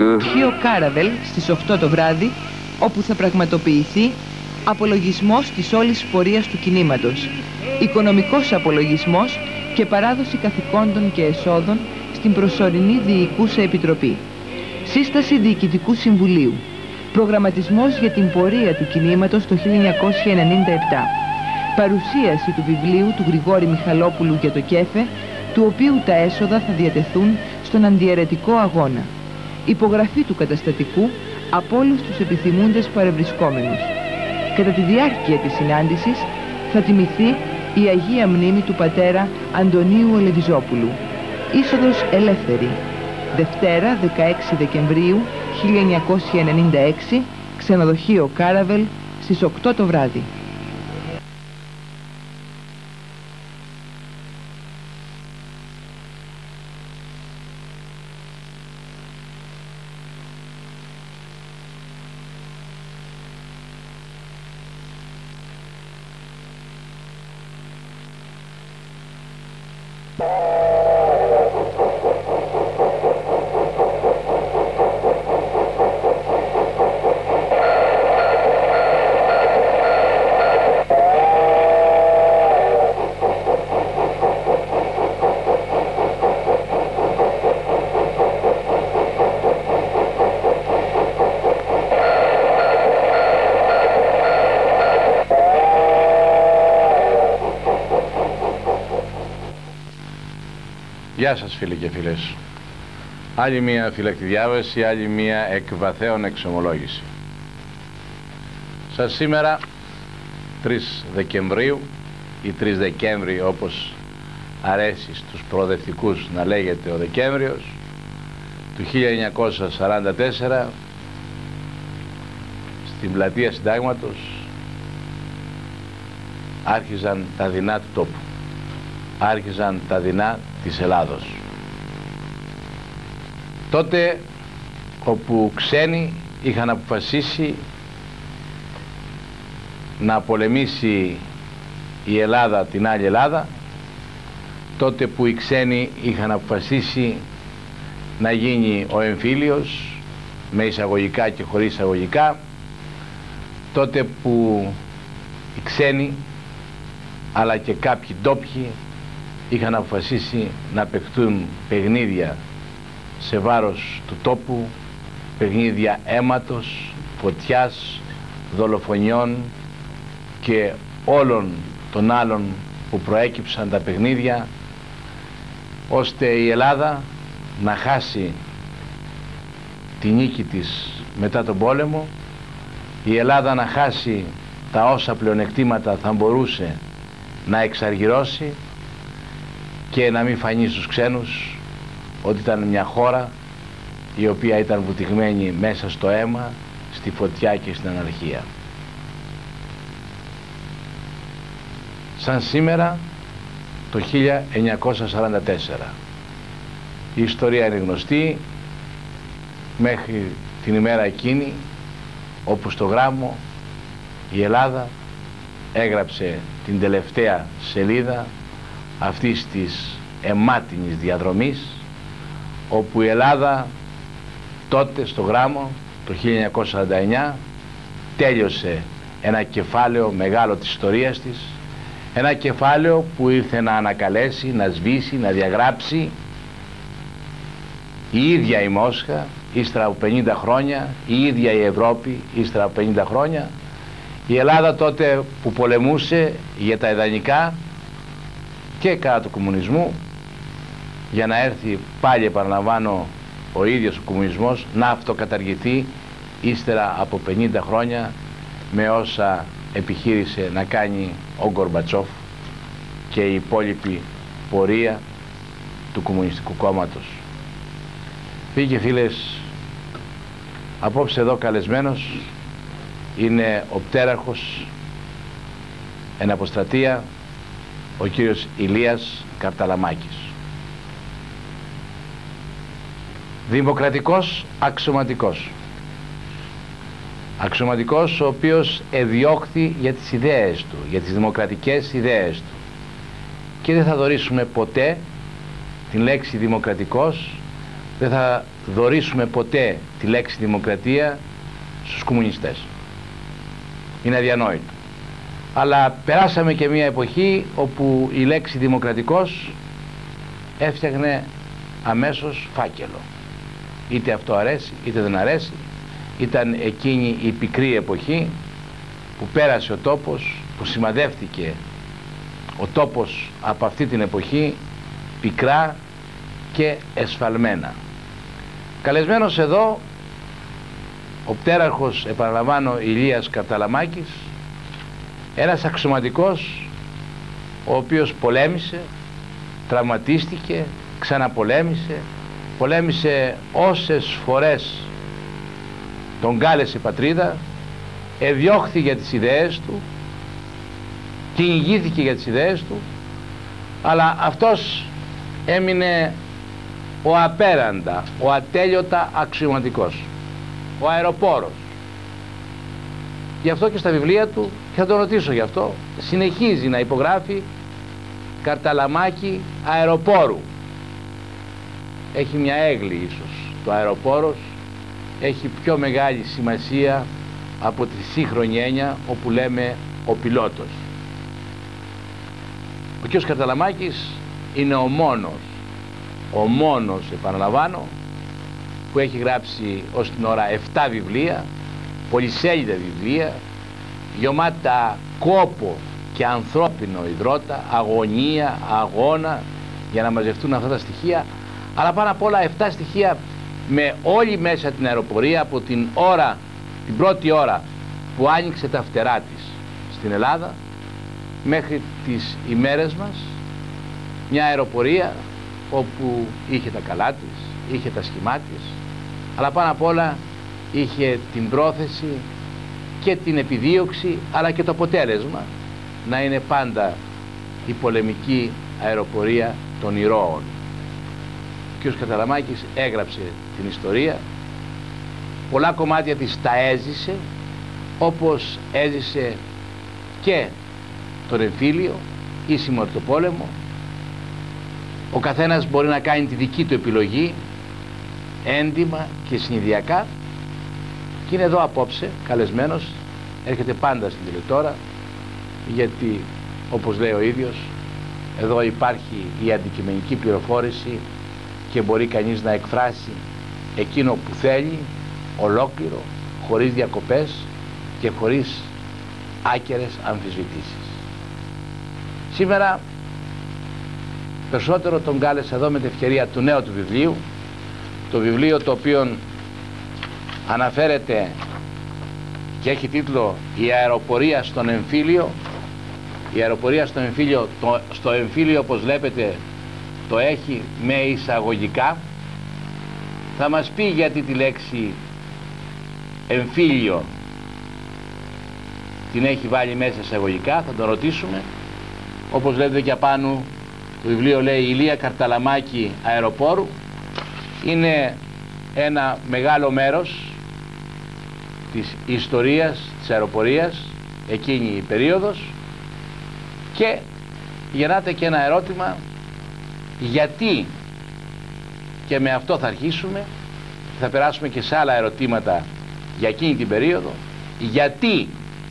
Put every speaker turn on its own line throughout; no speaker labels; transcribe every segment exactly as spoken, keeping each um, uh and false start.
ξενοδοχείο Κάραβελ στις οκτώ το βράδυ, όπου θα πραγματοποιηθεί απολογισμός της όλης πορείας του κινήματος, οικονομικός απολογισμός και παράδοση καθηκόντων και εσόδων στην προσωρινή Διοικούσα Επιτροπή. Σύσταση Διοικητικού Συμβουλίου. Προγραμματισμός για την πορεία του κινήματος το χίλια εννιακόσια ενενήντα επτά. Παρουσίαση του βιβλίου του Γρηγόρη Μιχαλόπουλου για το ΚΕΦΕ, του οποίου τα έσοδα θα διατεθούν στον αντιαιρετικό αγώνα. Υπογραφή του καταστατικού από όλους τους επιθυμούντες παρευρισκόμενους. Κατά τη διάρκεια της συνάντησης θα τιμηθεί η Αγία Μνήμη του πατέρα Αντωνίου Ελεβιζόπουλου. Είσοδος ελεύθερη. Δευτέρα δεκαέξι Δεκεμβρίου χίλια εννιακόσια ενενήντα έξι, ξενοδοχείο Κάραβελ στις οκτώ το βράδυ.
Γεια σας φίλοι και φίλες. Άλλη μία φυλακτή διάβαση, άλλη μία εκβαθέων εξομολόγηση. Σας σήμερα τρεις Δεκεμβρίου ή τρεις Δεκέμβρη, όπως αρέσει στους προοδευτικούς να λέγεται ο Δεκέμβριος του χίλια εννιακόσια σαράντα τέσσερα, στην πλατεία Συντάγματος άρχιζαν τα δεινά του τόπου, άρχιζαν τα δεινά της Ελλάδος. Τότε όπου ξένοι είχαν αποφασίσει να πολεμήσει η Ελλάδα την άλλη Ελλάδα, τότε που οι ξένοι είχαν αποφασίσει να γίνει ο εμφύλιος με εισαγωγικά και χωρίς εισαγωγικά, τότε που οι ξένοι αλλά και κάποιοι ντόπιοι είχαν αποφασίσει να παιχτούν παιχνίδια σε βάρος του τόπου, παιχνίδια αίματος, φωτιάς, δολοφονιών και όλων των άλλων που προέκυψαν τα παιχνίδια, ώστε η Ελλάδα να χάσει τη νίκη της μετά τον πόλεμο, η Ελλάδα να χάσει τα όσα πλεονεκτήματα θα μπορούσε να εξαργυρώσει και να μην φανεί στους ξένους ότι ήταν μια χώρα η οποία ήταν βουτυγμένη μέσα στο αίμα, στη φωτιά και στην αναρχία. Σαν σήμερα το χίλια εννιακόσια σαράντα τέσσερα. Η ιστορία είναι γνωστή μέχρι την ημέρα εκείνη όπου στο γράμμο η Ελλάδα έγραψε την τελευταία σελίδα αυτής της αιμάτινης διαδρομής, όπου η Ελλάδα τότε στο γράμμο το χίλια εννιακόσια σαράντα εννιά τέλειωσε ένα κεφάλαιο μεγάλο της ιστορίας της, ένα κεφάλαιο που ήρθε να ανακαλέσει, να σβήσει, να διαγράψει η ίδια η Μόσχα ύστερα από πενήντα χρόνια, η ίδια η Ευρώπη ύστερα από πενήντα χρόνια, η Ελλάδα τότε που πολεμούσε για τα ιδανικά και κατά του κομμουνισμού, για να έρθει πάλι, επαναλαμβάνω, ο ίδιος ο κομμουνισμός να αυτοκαταργηθεί ύστερα από πενήντα χρόνια με όσα επιχείρησε να κάνει ο Γκορμπατσόφ και η υπόλοιπη πορεία του Κομμουνιστικού Κόμματος. Φίλοι και φίλες, απόψε εδώ καλεσμένος είναι ο πτέραρχος εν αποστρατεία, ο κύριος Ηλίας Καρταλαμάκης. Δημοκρατικός αξιωματικός. Αξιωματικός ο οποίος εδιώχθη για τις ιδέες του, για τις δημοκρατικές ιδέες του. Και δεν θα δωρήσουμε ποτέ την λέξη δημοκρατικός δεν θα δωρήσουμε ποτέ τη λέξη δημοκρατία στους κομμουνιστές. Είναι αδιανόητο. Αλλά περάσαμε και μια εποχή όπου η λέξη δημοκρατικός έφτιαχνε αμέσως φάκελο. Είτε αυτό αρέσει είτε δεν αρέσει. Ήταν εκείνη η πικρή εποχή που πέρασε ο τόπος, που σημαδεύτηκε ο τόπος από αυτή την εποχή πικρά και εσφαλμένα. Καλεσμένος εδώ ο πτέραρχος, επαναλαμβάνω, Ηλίας Καρταλαμάκης, ένας αξιωματικός ο οποίος πολέμησε, τραυματίστηκε, ξαναπολέμησε, πολέμησε όσες φορές τον κάλεσε η πατρίδα, εδιώχθη για τις ιδέες του, κυνηγήθηκε για τις ιδέες του, αλλά αυτός έμεινε ο απέραντα, ο ατέλειωτα αξιωματικός, ο αεροπόρος. Γι' αυτό και στα βιβλία του, και θα τον ρωτήσω γι' αυτό, συνεχίζει να υπογράφει Καρταλαμάκη αεροπόρου. Έχει μια έγκλη ίσως το αεροπόρος, έχει πιο μεγάλη σημασία από τη σύγχρονη έννοια όπου λέμε ο πιλότος. Ο κ. Καρταλαμάκης είναι ο μόνος, ο μόνος, επαναλαμβάνω, που έχει γράψει ως την ώρα επτά βιβλία, πολυσέλιδα βιβλία, γεμάτα κόπο και ανθρώπινο υδρότα, αγωνία, αγώνα για να μαζευτούν αυτά τα στοιχεία, αλλά πάνω απ' όλα επτά στοιχεία με όλη μέσα την αεροπορία από την ώρα, την πρώτη ώρα που άνοιξε τα φτερά της στην Ελλάδα μέχρι τις ημέρες μας, μια αεροπορία όπου είχε τα καλά της, είχε τα σχημά της, αλλά πάνω απ' όλα είχε την πρόθεση και την επιδίωξη αλλά και το αποτέλεσμα να είναι πάντα η πολεμική αεροπορία των ηρώων. Ο κ. Καρταλαμάκης έγραψε την ιστορία, πολλά κομμάτια της τα έζησε, όπως έζησε και τον εμφύλιο ή το πόλεμο. Ο καθένας μπορεί να κάνει τη δική του επιλογή έντιμα και συνειδιακά, και είναι εδώ απόψε καλεσμένος, έρχεται πάντα στην τηλετώρα, γιατί όπως λέει ο ίδιος, εδώ υπάρχει η αντικειμενική πληροφόρηση και μπορεί κανείς να εκφράσει εκείνο που θέλει ολόκληρο, χωρίς διακοπές και χωρίς άκερες αμφισβητήσεις. Σήμερα περισσότερο τον κάλεσα εδώ με την ευκαιρία του νέου του βιβλίου, το βιβλίο το οποίο αναφέρεται και έχει τίτλο «Η αεροπορία στον εμφύλιο». Η αεροπορία στον εμφύλιο, το, στο εμφύλιο όπως βλέπετε το έχει με εισαγωγικά. Θα μας πει γιατί τη λέξη εμφύλιο την έχει βάλει μέσα εισαγωγικά, θα τον ρωτήσουμε. Όπως λέτε και απάνω το βιβλίο λέει Ηλία Καρταλαμάκη αεροπόρου. Είναι ένα μεγάλο μέρος της ιστορίας της αεροπορίας εκείνη η περίοδος, και γεννάται και ένα ερώτημα, γιατί, και με αυτό θα αρχίσουμε, θα περάσουμε και σε άλλα ερωτήματα για εκείνη την περίοδο, γιατί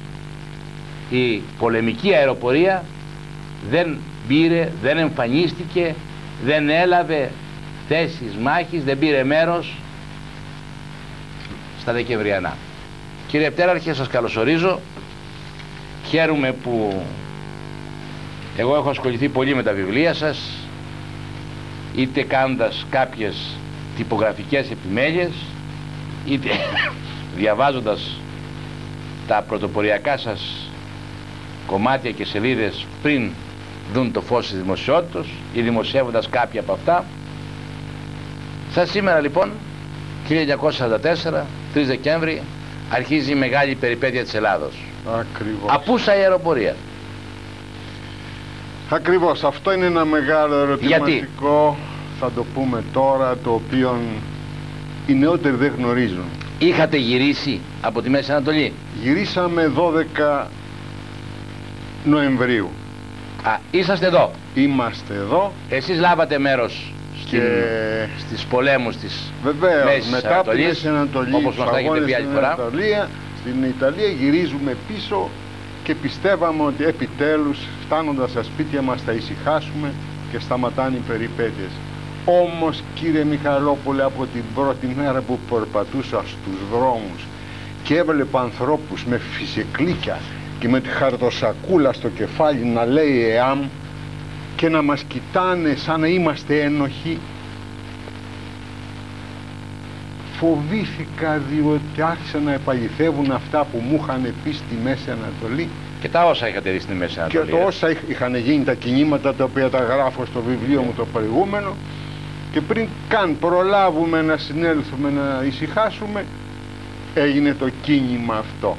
η πολεμική αεροπορία δεν πήρε, δεν εμφανίστηκε, δεν έλαβε θέσεις μάχης, δεν πήρε μέρος στα Δεκεμβριανά. Κύριε Πτέραρχε, σας καλωσορίζω. Χαίρομαι που εγώ έχω ασχοληθεί πολύ με τα βιβλία σας, είτε κάνοντας κάποιες τυπογραφικές επιμέλειες, είτε διαβάζοντας τα πρωτοποριακά σας κομμάτια και σελίδες πριν δουν το φως της δημοσιότητας ή δημοσιεύοντας κάποια από αυτά. Σαν σήμερα λοιπόν, χίλια εννιακόσια σαράντα τέσσερα, τρεις Δεκέμβρη, αρχίζει η μεγάλη περιπέτεια της Ελλάδος.
Ακριβώς.
Απούσα η αεροπορία.
Ακριβώς, αυτό είναι ένα μεγάλο ερωτηματικό.
Γιατί?
Θα το πούμε τώρα, το οποίο οι νεότεροι δεν γνωρίζουν.
Είχατε γυρίσει από τη Μέση Ανατολή?
Γυρίσαμε δώδεκα Νοεμβρίου.
Α, είσαστε εδώ.
Είμαστε εδώ.
Εσείς λάβατε μέρος
και
στις πολέμους της
βεβαίως,
Μέσης
μετά από τη
Ανατολής,
Μέση Ανατολή,
όπως μας τα έχετε πει άλλη φορά.
Ανατολία, στην Ιταλία γυρίζουμε πίσω και πιστεύαμε ότι επιτέλους φτάνοντας στα σπίτια μας θα ησυχάσουμε και σταματάνε οι περιπέτειες. Όμως, κύριε Μιχαλόπουλε, από την πρώτη μέρα που περπατούσα στους δρόμους και έβλεπα ανθρώπους με φυσικλίκια και με τη χαρτοσακούλα στο κεφάλι να λέει ΕΑΜ και να μας κοιτάνε σαν να είμαστε ένοχοι, φοβήθηκα, διότι άρχισαν να επαληθεύουν αυτά που μου είχαν πει στη Μέση Ανατολή
και τα όσα είχατε δει στη Μέση Ανατολή.
Και το όσα είχαν γίνει, τα κινήματα τα οποία τα γράφω στο βιβλίο μου το προηγούμενο, και πριν καν προλάβουμε να συνέλθουμε να ησυχάσουμε, έγινε το κίνημα αυτό.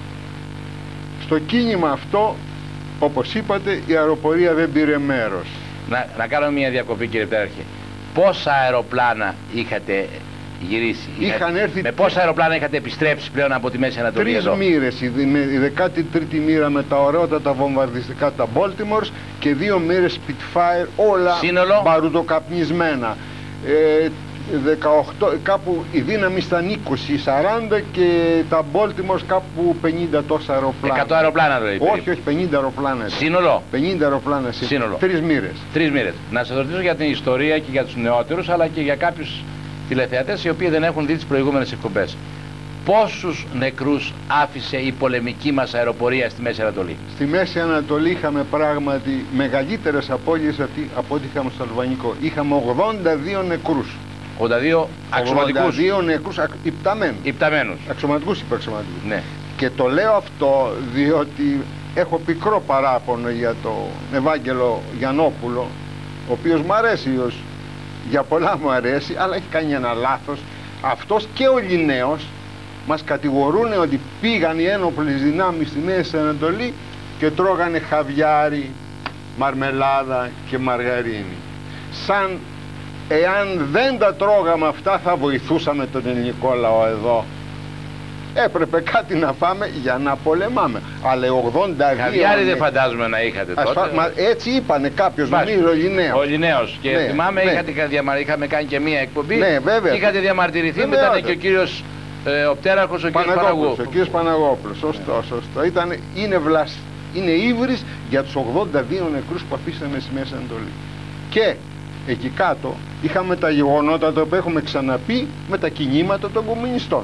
Στο κίνημα αυτό, όπως είπατε, η αεροπορία δεν πήρε μέρος.
Να, να κάνω μια διακοπή, κύριε Πτέραρχε. Πόσα αεροπλάνα είχατε γυρίσει?
Είχαν έρθει...
Με πόσα αεροπλάνα είχατε επιστρέψει πλέον από τη Μέση Ανατολή
Τρεις
εδώ?
μοίρες, η, η δεκάτη τρίτη μοίρα με τα ωραιότατα βομβαρδιστικά τα Baltimores και δύο μοίρες Spitfire, όλα
σύνολο
μπαρουτοκαπνισμένα. Ε, δεκαοκτώ, κάπου η δύναμη ήταν είκοσι σαράντα και τα Baltimore κάπου πενήντα τόσα αεροπλάνα.
εκατό αεροπλάνα δηλαδή?
Όχι, όχι, πενήντα αεροπλάνα.
Σύνολο?
πενήντα αεροπλάνα σύνολο. Τρεις μοίρες.
Τρεις μοίρες. Να σας ρωτήσω για την ιστορία και για τους νεότερους, αλλά και για κάποιους τηλεθεατές οι οποίοι δεν έχουν δει τις προηγούμενες εκπομπές. Πόσους νεκρούς άφησε η πολεμική μας αεροπορία στη Μέση Ανατολή?
Στη Μέση Ανατολή είχαμε πράγματι μεγαλύτερες απώλειες από ό,τι είχαμε στο Αλβανικό. Είχαμε ογδόντα δύο νεκρούς.
ογδόντα δύο αξιωματικούς.
ογδόντα δύο νεκρούς υπταμένους.
Υπταμένους.
Αξιωματικούς, υπεραξιωματικούς.
Ναι.
Και το λέω αυτό διότι έχω πικρό παράπονο για τον Ευάγγελο Γιαννόπουλο, ο οποίος μου αρέσει, ως, για πολλά μου αρέσει, αλλά έχει κάνει ένα λάθος. Αυτός και ο Λινέος μας κατηγορούν ότι πήγαν οι ένοπλες δυνάμεις στη Μέση Ανατολή και τρώγανε χαβιάρι, μαρμελάδα και μαργαρίνη. Σαν εάν δεν τα τρώγαμε αυτά θα βοηθούσαμε τον ελληνικό λαό εδώ. Έπρεπε κάτι να φάμε για να πολεμάμε. Αλλά ογδόντα δύο...
Χαβιάρι δεν φαντάζομαι να είχατε τότε.
Ασφα... Μα έτσι είπανε κάποιος, νομίζω ο Λινέος.
Ο Λινέος. Και
ναι,
θυμάμαι
ναι.
Είχατε, είχαμε κάνει και μία εκπομπή.
Ναι, βέβαια.
Είχατε διαμαρτυρηθεί, μετά ήταν και ο κύριος ε, ο Πτέραρχος, ο κύριος Παναγόπουλος.
Ο κύριος Παναγόπουλος, σωστό, σωστό. Ήταν, είναι, βλασ... είναι ύβρις για τους ογδόντα δύο νεκρούς που αφήσαμε στη Μέση Ανατολή. Και εκεί κάτω είχαμε τα γεγονότα τα οποία έχουμε ξαναπεί με τα κινήματα των κομμουνιστών.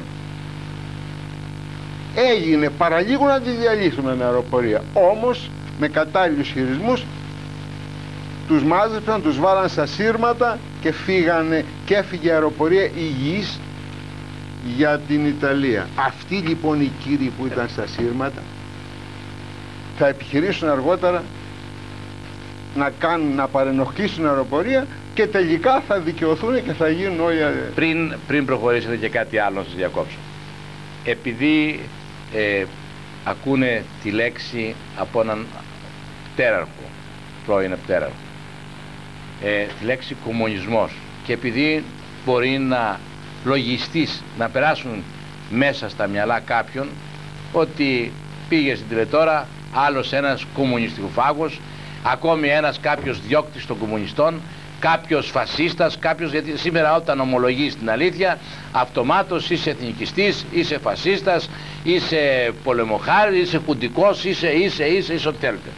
Έγινε παραλίγο να τη διαλύσουμε την αεροπορία. Όμως με κατάλληλους χειρισμούς τους μάζεψαν, τους βάλαν στα σύρματα και φύγανε και έφυγε η αεροπορία υγιής για την Ιταλία. Αυτοί λοιπόν οι κύριοι που ήταν στα σύρματα θα επιχειρήσουν αργότερα να κάνουν, να παρενοχλήσουν αεροπορία και τελικά θα δικαιωθούν και θα γίνουν όλοι...
Πριν, πριν προχωρήσετε και κάτι άλλο να σας διακόψω. Επειδή ε, ακούνε τη λέξη από έναν πτέραρχο, πρώην πτέραρχο, ε, τη λέξη κομμουνισμός, και επειδή μπορεί να λογιστείς, να περάσουν μέσα στα μυαλά κάποιον ότι πήγε στην τηλετώρα άλλος ένας κομμουνιστικοφάγος, ακόμη ένας κάποιος διώκτης των κομμουνιστών, κάποιος φασίστας, κάποιος, γιατί σήμερα όταν ομολογείς την αλήθεια αυτομάτως είσαι εθνικιστής, είσαι φασίστας, είσαι πολεμοχάρης, είσαι χουντικός, είσαι, είσαι, είσαι, είσαι ό,τι θέλετε.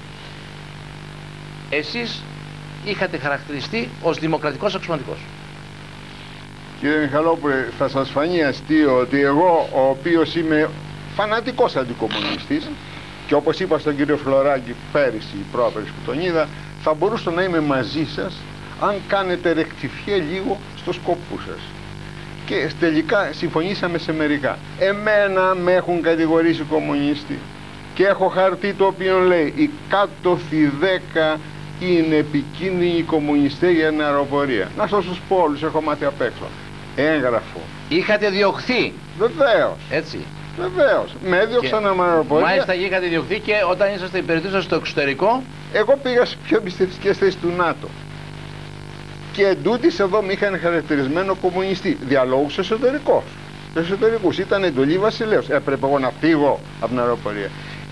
Εσείς είχατε χαρακτηριστεί ως δημοκρατικός αξιωματικός.
Κύριε Μιχαλόπουλε, θα σας φανεί αστείο ότι εγώ, ο οποίος είμαι φανατικός αντικομμουνιστής, και όπως είπα στον κύριο Φλωράκη πέρυσι, πρόπερσι που τον είδα, θα μπορούσα να είμαι μαζί σας αν κάνετε ρεκτιφιέ λίγο στο σκοπού σας. Και τελικά συμφωνήσαμε σε μερικά. Εμένα με έχουν κατηγορήσει κομμουνίστη και έχω χαρτί το οποίο λέει οι κάτω δέκα είναι επικίνδυνοι κομμουνιστές για την αεροπορία. Να σας τους πω όλους, έχω μάθει απ' έξω. Έγγραφο.
Είχατε διωχθεί.
Βεβαίως.
Έτσι.
Βεβαίως. Με έδιωξαν με αεροπορία.
Μάλιστα είχατε διωχθεί και όταν είσαστε υπηρετούσατε στο εξωτερικό.
Εγώ πήγα στις πιο εμπιστευτικές θέσεις του ΝΑΤΟ. Και εντούτοις εδώ με είχαν χαρακτηρισμένο κομμουνιστή. Διαλόγους εσωτερικός. Εσωτερικούς. Ήταν εντολή βασιλέως. Έπρεπε εγώ να φύγω από την αεροπορία.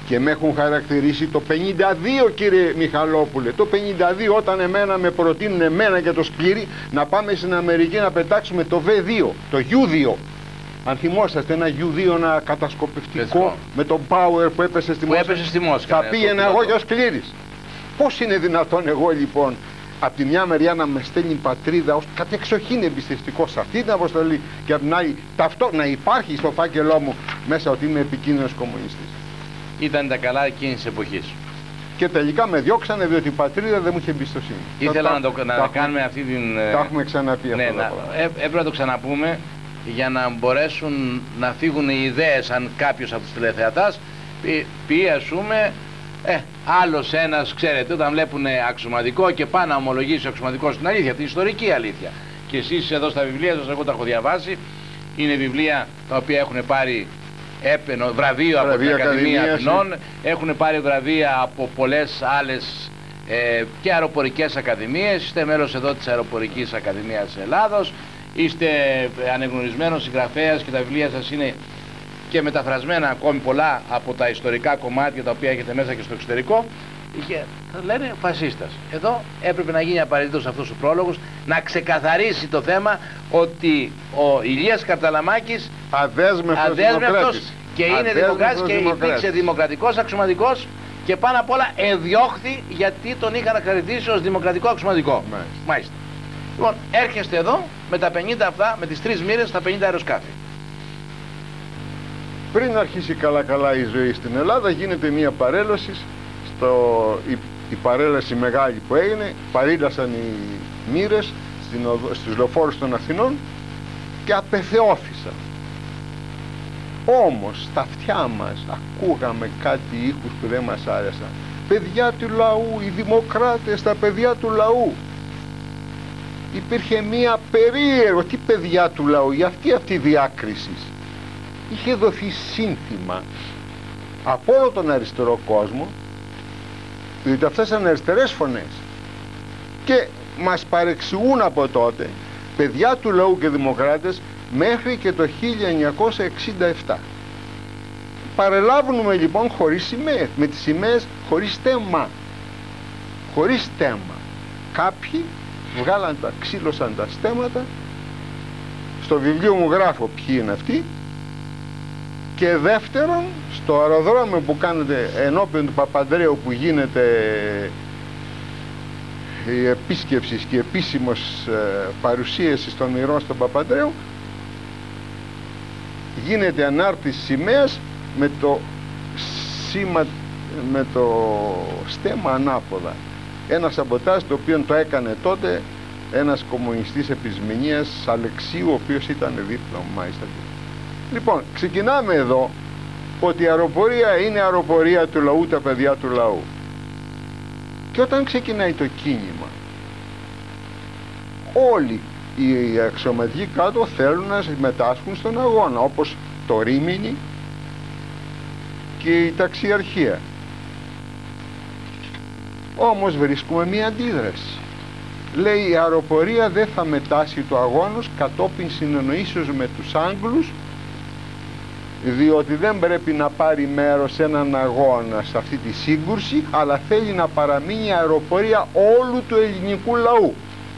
Και με έχουν χαρακτηρίσει το πενήντα δύο, κύριε Μιχαλόπουλε. Το πενήντα δύο, όταν εμένα με προτείνουν εμένα και το Σπύρι να πάμε στην Αμερική να πετάξουμε το βι δύο, το γιου δύο. Αν θυμόσαστε, ένα γιου δύο, ένα κατασκοπευτικό Λεσικό. Με τον Power που έπεσε στη Μόσχα.
Στη Μόσχα.
Θα ναι, πήγαινα εγώ και ο Σκλήρης. Πώς είναι δυνατόν εγώ λοιπόν από τη μια μεριά να με στέλνει η πατρίδα ως κατεξοχήν εμπιστευτικό σε αυτή την αποστολή και από την άλλη ταυτό, να υπάρχει στο φάκελό μου μέσα ότι είμαι επικίνδυνος κομμουνιστής.
Ήταν τα καλά εκείνης της εποχής.
Και τελικά με διώξανε διότι η πατρίδα δεν μου είχε εμπιστοσύνη.
Ήθελα
τα,
να, το, να
τα,
κάνουμε αυτή την...
Τα έχουμε ξαναπεί
ναι,
αυτό.
Να, ε, έπρεπε να το ξαναπούμε για να μπορέσουν να φύγουν οι ιδέες, αν κάποιος από τους τηλεθεατάς πει, πει ας πούμε ε, άλλος ένας, ξέρετε, όταν βλέπουν αξιωματικό και πάνε να ομολογήσει ο αξιωματικός την αλήθεια, την ιστορική αλήθεια. Και εσείς εδώ στα βιβλία σας, εγώ τα έχω διαβάσει, είναι βιβλία τα οποία έχουν πάρει έπαινο, βραβείο από την Ακαδημία Αθηνών, έχουν πάρει βραβεία από πολλές άλλες ε, και αεροπορικές ακαδημίες, είστε μέλος εδώ της Αεροπορικής Ακαδημίας Ελλάδος, είστε ανεγνωρισμένος συγγραφέας και τα βιβλία σας είναι και μεταφρασμένα ακόμη πολλά από τα ιστορικά κομμάτια τα οποία έχετε μέσα και στο εξωτερικό. Και θα λένε φασίστας. Εδώ έπρεπε να γίνει απαραίτητος αυτός ο πρόλογος, να ξεκαθαρίσει το θέμα ότι ο Ηλίας Καρταλαμάκης
αδέσμευτος, αδέσμευτος
και είναι δημοκράτης και υπήρξε δημοκρατικός αξιωματικός και πάνω απ' όλα εδιώχθη γιατί τον είχαν χαρακτηρίσει ως δημοκρατικό αξιωματικό. Μάλιστα. Μάλιστα. Λοιπόν, έρχεστε εδώ με τα πενήντα αυτά, με τις τρεις μοίρες, τα πενήντα αεροσκάφη.
Πριν αρχίσει καλά καλά η ζωή στην Ελλάδα γίνεται μια παρέλαση. Στο, η, η παρέλαση μεγάλη που έγινε, παρήλασαν οι μοίρες στους λεωφόρους των Αθηνών και απεθεώθησαν. Όμως στα αυτιά μας ακούγαμε κάτι ήχους που δεν μας άρεσαν. Παιδιά του λαού, οι δημοκράτες, τα παιδιά του λαού. Υπήρχε μία περίεργο, τι παιδιά του λαού, για αυτή αυτή η διάκριση. Είχε δοθεί σύνθημα από όλο τον αριστερό κόσμο, διότι αυτές ήταν αριστερές φωνές και μας παρεξηγούν από τότε παιδιά του λαού και δημοκράτες μέχρι και το χίλια εννιακόσια εξήντα επτά. Παρελάβουμε λοιπόν χωρίς σημαίες, με τις σημαίες χωρίς θέμα, χωρίς θέμα. Κάποιοι βγάλαν τα, ξύλωσαν τα στέματα, στο βιβλίο μου γράφω ποιοι είναι αυτοί. Και δεύτερον, στο αεροδρόμιο που κάνετε ενώπιον του Παπανδρέου που γίνεται η επίσκεψη και η επίσημος ε, παρουσίαση των μοιρών στον Παπανδρέου, γίνεται ανάρτηση σημαίας με το σήμα, με το στέμμα ανάποδα. Ένα σαμποτάζ το οποίο το έκανε τότε ένας κομμουνιστής επισμηνίας Αλεξίου, ο οποίος ήταν δίπλα μου μάλιστα. Λοιπόν, ξεκινάμε εδώ ότι η αεροπορία είναι αεροπορία του λαού, τα παιδιά του λαού. Και όταν ξεκινάει το κίνημα, όλοι οι αξιωματικοί κάτω θέλουν να συμμετάσχουν στον αγώνα, όπως το Ρήμινι και η ταξιαρχία. Όμως βρίσκουμε μία αντίδραση. Λέει η αεροπορία δεν θα μετάσχει το αγώνος κατόπιν συνεννοήσεως με τους Άγγλους, διότι δεν πρέπει να πάρει μέρος σε έναν αγώνα σε αυτή τη σύγκρουση, αλλά θέλει να παραμείνει η αεροπορία όλου του ελληνικού λαού.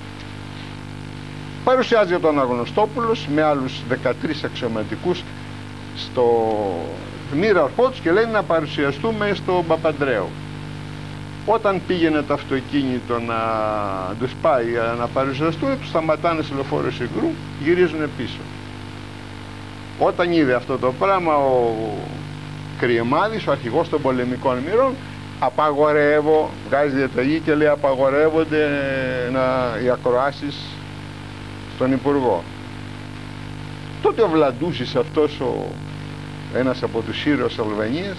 Παρουσιάζει τον Αγνωστόπουλος με άλλους δεκατρείς αξιωματικούς στο μοίρα ορφότους και λέει να παρουσιαστούμε στο Παπανδρέου. Όταν πήγαινε το αυτοκίνητο να τους πάει να παρουσιαστούν, τους σταματάνε σε λεωφόρο Συγκρού, γυρίζουν πίσω. Όταν είδε αυτό το πράγμα ο Κρυεμάδης, ο αρχηγός των πολεμικών μοιρών, απαγορεύω, βγάζει διαταγή και λέει απαγορεύονται να, οι ακροάσεις στον Υπουργό. Τότε ο Βλαντούσης, αυτός ο, ένας από τους Σύρους Αλβανίας,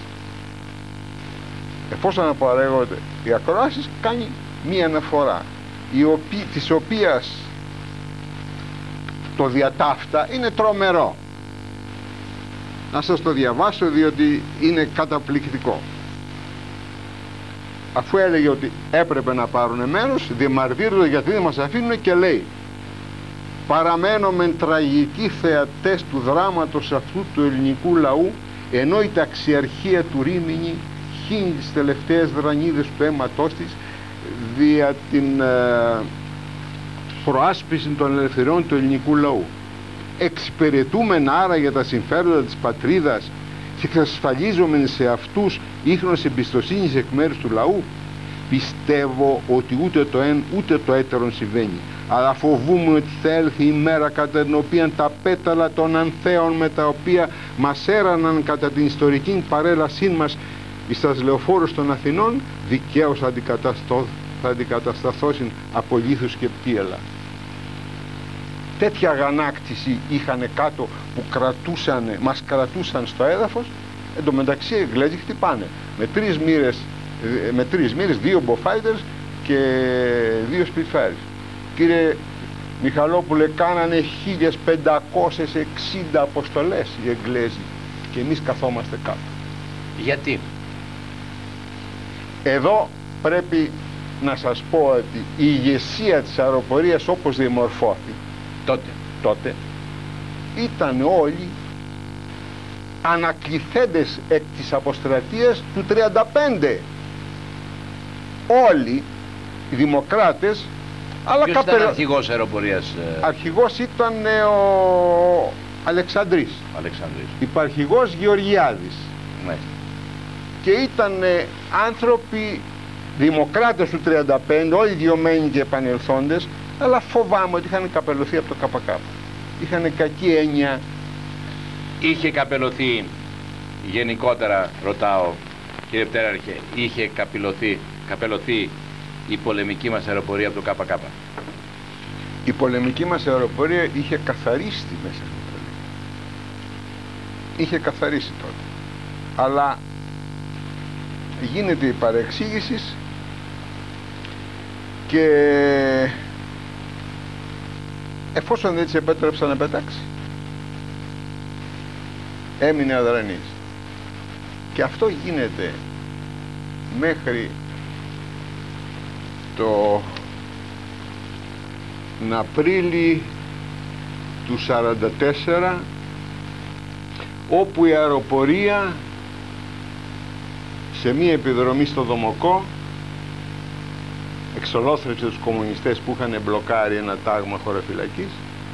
εφόσον απαγορεύονται οι ακροάσεις, κάνει μία αναφορά, η οποία, της οποίας το διατάφτα είναι τρομερό. Να σας το διαβάσω διότι είναι καταπληκτικό. Αφού έλεγε ότι έπρεπε να πάρουν μέρος, διαμαρτύρονται γιατί δεν μας αφήνουν και λέει: παραμένομεν τραγικοί θεατές του δράματος αυτού του ελληνικού λαού, ενώ η ταξιαρχία του Ρήμινη χύνει τις τελευταίες δρανίδες του αίματός της δια την ε, προάσπιση των ελευθεριών του ελληνικού λαού. Εξυπηρετούμεν άρα για τα συμφέροντα της πατρίδας και εξασφαλίζομεν σε αυτούς ίχνος εμπιστοσύνης εκ μέρους του λαού. Πιστεύω ότι ούτε το εν ούτε το έτερον συμβαίνει, αλλά φοβούμαι ότι θα έλθει η μέρα κατά την οποία τα πέταλα των ανθέων με τα οποία μας έραναν κατά την ιστορική παρέλασή μας εις τας λεωφόρους των Αθηνών δικαίως θα αντικατασταθώσουν από λίθους και πτύελα. Τέτοια αγανάκτηση είχαν κάτω που κρατούσαν, μας κρατούσαν στο έδαφος. Εν τω μεταξύ οι Εγγλέζοι χτυπάνε με τρεις μοίρες, με τρεις μοίρες, δύο Beaufighters και δύο Spitfires. Κύριε Μιχαλόπουλε, κάνανε χίλια πεντακόσιες εξήντα αποστολές οι Εγγλέζοι και εμείς καθόμαστε κάτω.
Γιατί?
Εδώ πρέπει να σας πω ότι η ηγεσία της αεροπορίας όπως διαμορφώθη
τότε,
τότε ήταν όλοι ανακληθέντες εκ της αποστρατείας του τριάντα πέντε. Όλοι οι δημοκράτες. Αλλά
ποιος καπελο... ήταν αρχηγός αεροπορίας?
Αρχηγός ήταν ε, ο Αλεξανδρής.
Αλεξανδρής.
Υπαρχηγός Γεωργιάδης.
Ναι.
Και ήταν ε, άνθρωποι δημοκράτες του τριάντα πέντε, όλοι διωμένοι και επανελθόντες, αλλά φοβάμαι ότι είχαν καπελωθεί από το ΚΚ. Είχαν κακή έννοια.
Είχε καπελωθεί γενικότερα, ρωτάω κύριε Πτέραρχε, είχε καπελωθεί, καπελωθεί η πολεμική μας αεροπορία από το ΚΚ?
Η πολεμική μας αεροπορία είχε καθαρίσει τη Μέση Ανατολή. Είχε καθαρίσει τότε. Αλλά γίνεται η παρεξήγηση και εφόσον δεν της επέτρεψαν να πετάξει, έμεινε αδρανής. Και αυτό γίνεται μέχρι το Απρίλη του σαράντα τέσσερα, όπου η αεροπορία σε μία επιδρομή στο Δομοκό εξολόθρεψε τους κομμουνιστές που είχαν μπλοκάρει ένα τάγμα χωροφυλακής,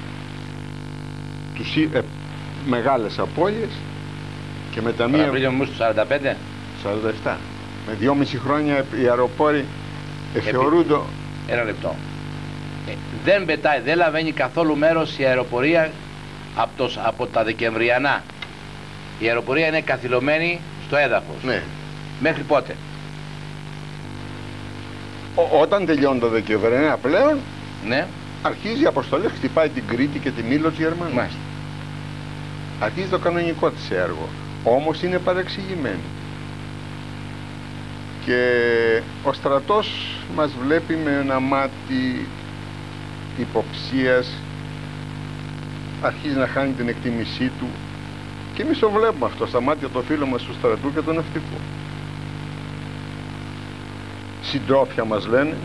τους ε, μεγάλες απώλειες, και με τα μία...
Απρίλιο όμως του σαράντα πέντε?
σαράντα επτά. Με δυόμιση χρόνια οι αεροπόροι θεωρούνται...
Ένα λεπτό. Ε, δεν πετάει, δεν λαβαίνει καθόλου μέρος η αεροπορία από, το, από τα Δεκεμβριανά. Η αεροπορία είναι καθυλωμένη στο έδαφος.
Ναι.
Μέχρι πότε?
Ό, όταν τελειώνει το Δεκεμβριανά πλέον,
ναι,
αρχίζει η αποστολή, χτυπάει την Κρήτη και την Ήλο της Γερμανίας.
Μάλιστα.
Αρχίζει το κανονικό της έργο. Όμως είναι παρεξηγημένη. Και ο στρατός μας βλέπει με ένα μάτι υποψίας, αρχίζει να χάνει την εκτίμησή του, και εμείς το βλέπουμε αυτό στα μάτια των φίλων μας του στρατού και των ναυτικού. Συντρόφια μας λένε,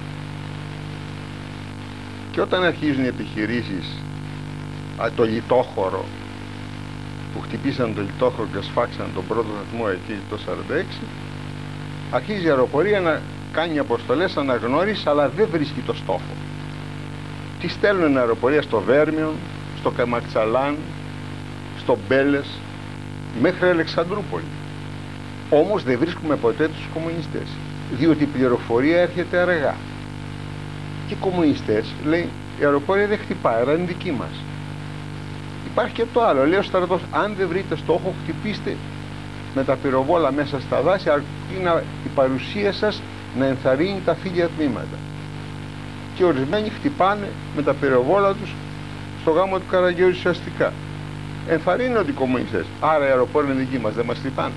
και όταν αρχίζουν οι επιχειρήσεις, α, το λιτόχωρο, που χτυπήσαν το λιτόχωρο και σφάξαν τον πρώτο βαθμό εκεί το σαράντα έξι, αρχίζει η αεροπορία να κάνει αποστολές αναγνώρισης, αλλά δεν βρίσκει το στόχο. Τι στέλνουν αεροπορία στο Βέρμιον, στο Καμαξαλάν, στο Μπέλες, μέχρι Αλεξανδρούπολη. Όμως δεν βρίσκουμε ποτέ τους κομμουνιστές, διότι η πληροφορία έρχεται αργά. Και οι κομμουνιστές λέει η αεροπορία δεν χτυπάει, αλλά είναι δική μας. Υπάρχει και το άλλο, λέει ο στρατός, αν δεν βρείτε στόχο, χτυπήστε με τα πυροβόλα μέσα στα δάση, αρκεί να, η παρουσία σας να ενθαρρύνει τα φύλλα τμήματα. Και ορισμένοι χτυπάνε με τα πυροβόλα τους στο γάμο του Καραγιώργη ουσιαστικά. Ενθαρρύνονται οι κομμουνιστές. Άρα η αεροπόρια είναι δική μας, δεν μας χτυπάνε.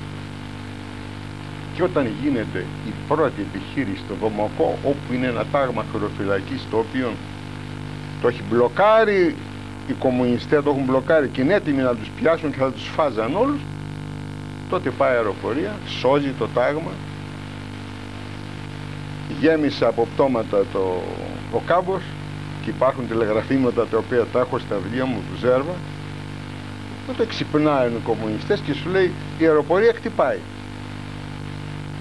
Και όταν γίνεται η πρώτη επιχείρηση στο Δομοκό, όπου είναι ένα τάγμα χωροφυλακής, το οποίο το έχει μπλοκάρει, οι κομμουνιστές το έχουν μπλοκάρει και είναι έτοιμοι να τους πιάσουν και θα τους φάζαν όλους, τότε πάει η αεροπορία, σώζει το τάγμα, γέμισε από πτώματα το, ο κάμπος, και υπάρχουν τηλεγραφήματα τα οποία τα έχω στα βιβλία μου του Ζέρβα. Τότε ξυπνάει οι κομμουνιστές και σου λέει η αεροπορία χτυπάει.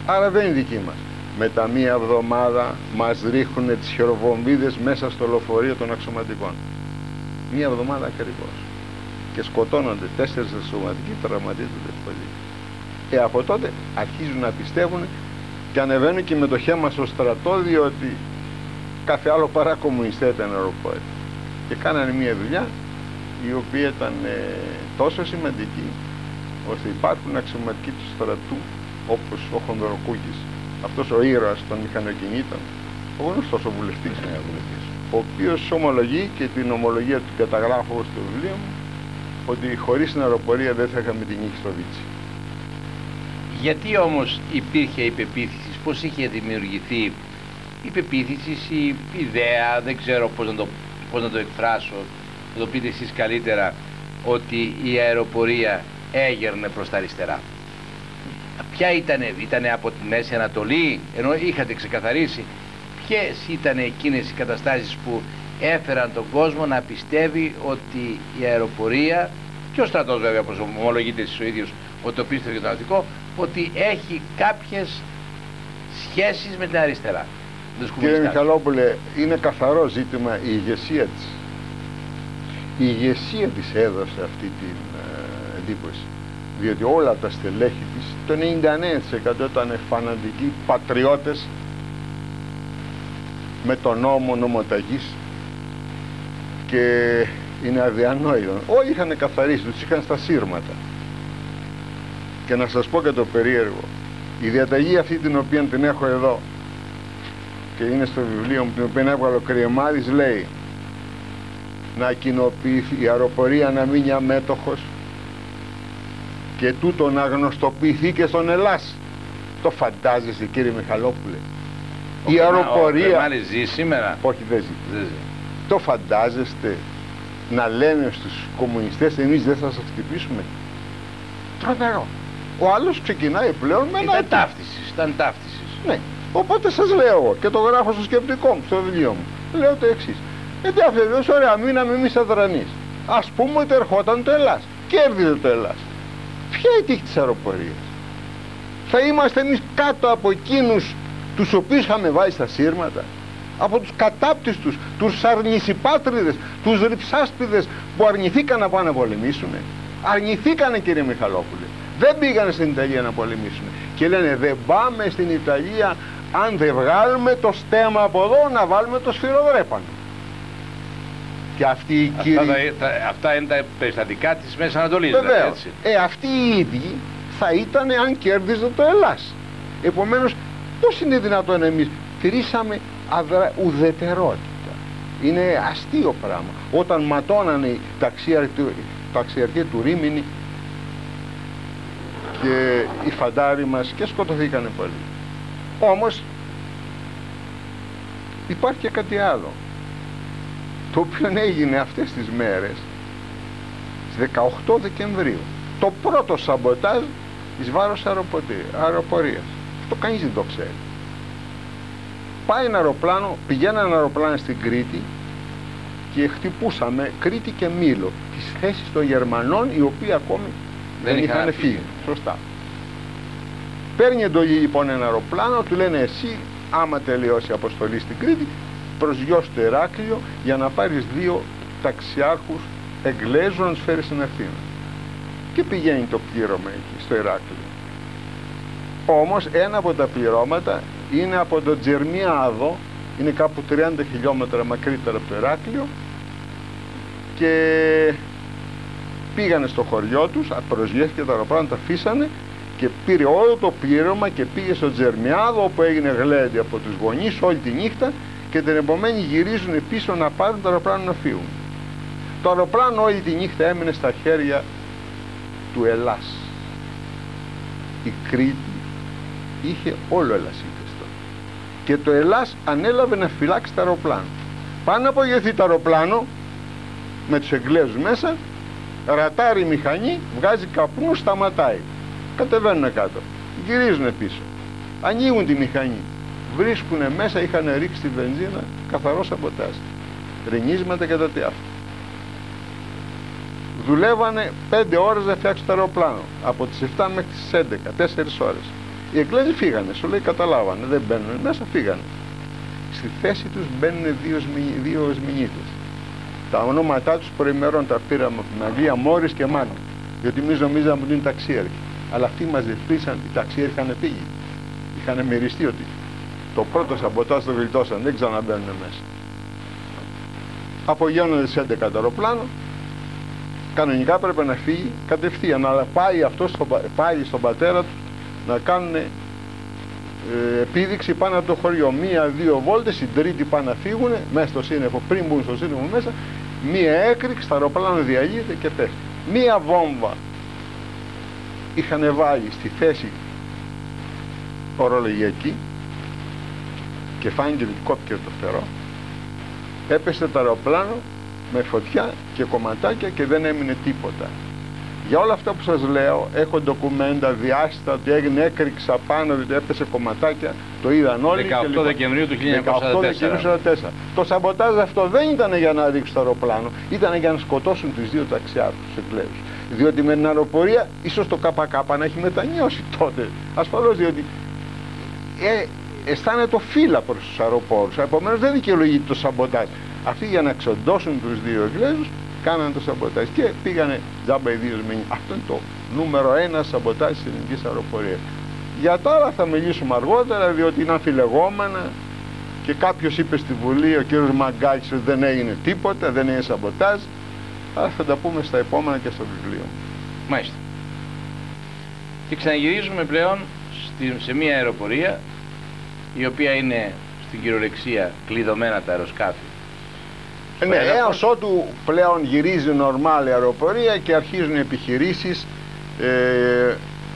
Άρα δεν είναι δική μας. Μετά μία εβδομάδα μας ρίχνουν τις χειροβομβίδες μέσα στο λεωφορείο των αξιωματικών. Μία εβδομάδα ακριβώς. Και σκοτώνονται τέσσερις αξιωματικοί, τραυματίζονται πολύ. Ε, από τότε αρχίζουν να πιστεύουν και ανεβαίνουν και με το χέμα στο στρατό, διότι κάθε άλλο παρά κομμουνιστέ ήταν αεροπόροι. Και κάνανε μία δουλειά η οποία ήταν ε, τόσο σημαντική, ώστε υπάρχουν αξιωματικοί του στρατού, όπως ο Χονδροκούκης, αυτός ο ήρωας των μηχανοκινήτων, ο γνωστός ο βουλευτής, ναι, ο βουλευτής, ο οποίος ομολογεί, και την ομολογία του καταγράφω στο βιβλίο μου, ότι χωρίς την αεροπορία δεν θα είχαμε την νίκη στο Βίτσι.
Γιατί όμως υπήρχε η πεποίθηση, πώς είχε δημιουργηθεί η πεποίθηση, η ιδέα, δεν ξέρω πώς να το, πώς να το εκφράσω, να το πείτε εσείς καλύτερα, ότι η αεροπορία έγερνε προς τα αριστερά. Ποια ήτανε, ήτανε από τη Μέση Ανατολή, ενώ είχατε ξεκαθαρίσει, ποιες ήταν εκείνες οι καταστάσεις που έφεραν τον κόσμο να πιστεύει ότι η αεροπορία, και ο στρατός βέβαια, όπως ομολογείται εσείς ο ίδιος, ότι το πίστευε και το ναυτικό, ότι έχει κάποιες σχέσεις με την αριστερά.
Κύριε Μιχαλόπουλε, είναι καθαρό ζήτημα η ηγεσία της. Η ηγεσία της έδωσε αυτή την ε, εντύπωση. Διότι όλα τα στελέχη της, το ενενήντα εννέα τοις εκατό ήταν φανατικοί πατριώτες με τον νόμο νομοταγής, και είναι αδιανόητο. Όλοι είχαν καθαρίσει, τους είχαν στα σύρματα. Και να σας πω και το περίεργο, η διαταγή αυτή την οποία την έχω εδώ και είναι στο βιβλίο μου, την οποία έβγαλε ο Κρυεμάδης, λέει να κοινοποιηθεί η αεροπορία, να μείνει αμέτωχος και τούτο να γνωστοποιηθεί και στον Ελλάς. Το φαντάζεσαι, κύριε Μιχαλόπουλε?
Ο
η
Κρυμα,
αεροπορία...
Ο Κρυμάλης ζει σήμερα?
Όχι, δεν ζει.
δεν ζει.
Το φαντάζεστε να λένε στους κομμουνιστές, εμείς δεν θα σας χτυπήσουμε? Τρομερό. Ο άλλος ξεκινάει πλέον με ένα...
Ήταν ταύτισης, ήταν ταύτισης.
Ναι. Οπότε σας λέω εγώ, και το γράφω στο σκεπτικό μου, στο βιβλίο μου, λέω το εξής. Γιατί αφαιρετός, ωραία, μείναμε εμείς αδρανείς. Ας πούμε ότι ερχόταν το Ελλάς, κέρδιζε το Ελλάς. Ποια είναι η τύχη της αεροπορίας? Θα είμαστε εμείς κάτω από εκείνους τους οποίους είχαμε βάλει στα σύρματα, από τους κατάπτυστους, τους αρνησιπάτριδες, τους ρυψάσπιδες που αρνηθήκαν να πάνε να πολεμήσουν? Αρνηθήκανε, κύριε Μιχαλόπουλε. Δεν πήγανε στην Ιταλία να πολεμήσουν. Και λένε δεν πάμε στην Ιταλία αν δεν βγάλουμε το στέμα από εδώ, να βάλουμε το σφυροδρέπανο. Και αυτοί οι
αυτά,
κύριοι...
τα, τα, αυτά είναι τα περιστατικά της Μέσης Ανατολής.
Βεβαίως.
Έτσι.
Ε, αυτοί οι ίδιοι θα ήταν αν κέρδιζε το Ελλάς. Επομένως, πώς είναι δυνατόν εμείς τηρήσαμε αδρα... ουδετερότητα? Είναι αστείο πράγμα. Όταν ματώνανε οι ταξιαρχοί του Ρήμινη και οι φαντάροι μας, και σκοτωθήκανε πολύ. Όμως υπάρχει και κάτι άλλο, το οποίο έγινε αυτές τις μέρες, στις δεκαοκτώ Δεκεμβρίου, το πρώτο σαμποτάζ εις βάρος αεροπορίας. Αυτό κανείς δεν το ξέρει. Πάει ένα αεροπλάνο, πηγαίνανε αεροπλάνα στην Κρήτη και χτυπούσαμε Κρήτη και Μήλο, τις θέσεις των Γερμανών, οι οποίοι ακόμη δεν, δεν είχαν φύγει. Σωστά. Παίρνει εντολή λοιπόν ένα αεροπλάνο, του λένε εσύ άμα τελειώσει η αποστολή στην Κρήτη προσγειώσου το Ηράκλειο για να πάρεις δύο ταξιάρχους Εγγλέζους να τους φέρεις στην Αθήνα. Και πηγαίνει το πλήρωμα εκεί στο Ηράκλειο. Όμως ένα από τα πληρώματα είναι από το Τζερμιάδο, είναι κάπου τριάντα χιλιόμετρα μακρύτερα από το Ηράκλειο, και πήγανε στο χωριό τους, προσγειώθηκε το αεροπλάνο, τα αφήσανε και πήρε όλο το πλήρωμα και πήγε στο Τζερμιάδο, όπου έγινε γλέντι από τους γονείς όλη τη νύχτα, και την επομένη γυρίζουν πίσω να πάρουν το αεροπλάνο να φύγουν. Το αεροπλάνο όλη τη νύχτα έμεινε στα χέρια του Ελλάς. Η Κρήτη είχε όλο Ελλάς ύφεστο και το Ελλάς ανέλαβε να φυλάξει το αεροπλάνο. Πάνω από γεθεί το αεροπλάνο με τους Εγγλέζους μέσα, ρατάρει η μηχανή, βγάζει καπνού, σταματάει. Κατεβαίνουν κάτω, γυρίζουν πίσω, ανοίγουν τη μηχανή, βρίσκουν μέσα, είχαν ρίξει τη βενζίνα, καθαρό σαμποτάζ, ρινίσματα και το τι αυτό. Δουλεύανε πέντε ώρες να φτιάξουν το αεροπλάνο, από τις εφτά μέχρι τις έντεκα, τέσσερις ώρες. Οι Εγγλέζοι φύγανε, σου λέει καταλάβανε, δεν μπαίνουν μέσα, φύγανε. Στη θέση τους μπαίνουν δύο, δύο Οσμηνίτες. Τα ονόματά τους προημερών τα πήραμε από την Αγγλία, Μόρις και Μάγκ. Διότι εμείς νομίζαμε ότι είναι ταξίαρχοι. Αλλά αυτοί μας διευθύνσαν, οι ταξίαρχοι είχαν φύγει. Είχαν μυριστεί ότι το πρώτο σαμποτάζ το γλιτώσαν, δεν ξαναμπαίνουν μέσα. Απογειώνονται σε έντεκα το αεροπλάνο. Κανονικά πρέπει να φύγει κατευθείαν, αλλά πάει αυτός στο, πάει στον πατέρα του να κάνουν ε, επίδειξη πάνω από το χωριό. Μία-δύο βόλτες, η τρίτη πάνε να φύγουν μέσα στο σύννεφο. Πριν μπουν στο σύννεφο μέσα, μία έκρηξη, το αεροπλάνο διαλύεται και πέφτει. Μία βόμβα είχαν βάλει στη θέση ορολογιακή και φάνηκε ότι κόπηκε το φτερό. Έπεσε το αεροπλάνο με φωτιά και κομματάκια και δεν έμεινε τίποτα. Για όλα αυτά που σας λέω έχω ντοκουμέντα διάστα ότι έγινε έκρηξη απάνω, ότι έπεσε κομματάκια, το είδαν όλοι.
δεκαοκτώ Δεκεμβρίου του χίλια εννιακόσια σαράντα τέσσερα.
Το σαμποτάζ αυτό δεν ήταν για να ρίξουν το αεροπλάνο, ήταν για να σκοτώσουν τους δύο ταξιάρχους, τους Εγγλέζους. Διότι με την αεροπορία ίσως το ΚΚ να έχει μετανιώσει τότε. Ασφαλώς, διότι ε, αισθάνεται το φύλλα προς τους αεροπόρους. Επομένως δεν δικαιολογείται το σαμποτάζ. Αυτοί για να ξοντώσουν τους δύο Εγγλέζους κάνανε το σαμποτάζ και πήγανε τζάμπα οι δύο Οσμηνοί. Αυτό είναι το νούμερο ένα σαμποτάζ της ελληνικής αεροπορίας. Για τώρα θα μιλήσουμε αργότερα, διότι είναι αμφιλεγόμενα και κάποιος είπε στη Βουλή, ο κύριος Μαγκάκης, ότι δεν έγινε τίποτα, δεν έγινε σαμποτάζ. Αλλά θα τα πούμε στα επόμενα και στο βιβλίο.
Μάλιστα. Και ξαναγυρίζουμε πλέον στη, σε μια αεροπορία η οποία είναι στην κυριολεξία κλειδωμένα τα αεροσκάφη.
Ε, ναι, έως ότου πλέον γυρίζει νορμάλ η αεροπορία και αρχίζουν οι επιχειρήσεις ε,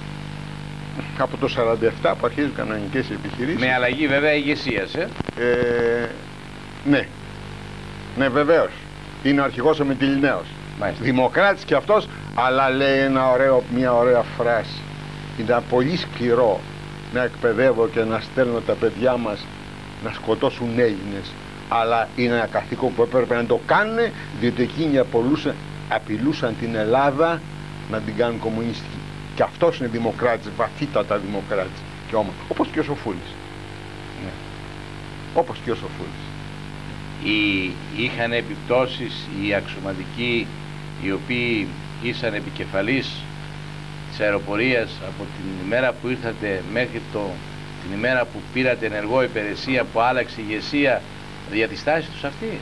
από το σαράντα επτά που αρχίζουν κανονικές επιχειρήσεις.
Με αλλαγή βέβαια ηγεσίας, ε.
ε ναι, ναι βεβαίως. Είναι ο αρχηγός ο Μητυλινέος. Δημοκράτης και αυτός, αλλά λέει ένα ωραίο, μια ωραία φράση. Είναι πολύ σκληρό να εκπαιδεύω και να στέλνω τα παιδιά μας να σκοτώσουν Έλληνες. Αλλά είναι ένα καθήκον που έπρεπε να το κάνουν, διότι εκείνοι απολούσαν, απειλούσαν την Ελλάδα να την κάνουν κομμουνιστική. Και αυτός είναι δημοκράτης, βαθύτατα δημοκράτης. Και όμως, όπως και ο Σοφούλης. Ναι. Όπως και ο Σοφούλης.
Οι, είχαν επιπτώσεις οι αξιωματικοί οι οποίοι ήσαν επικεφαλής της αεροπορίας από την ημέρα που ήρθατε μέχρι το, την ημέρα που πήρατε ενεργό υπηρεσία, που άλλαξε η ηγεσία, για τη στάση τους αυτή?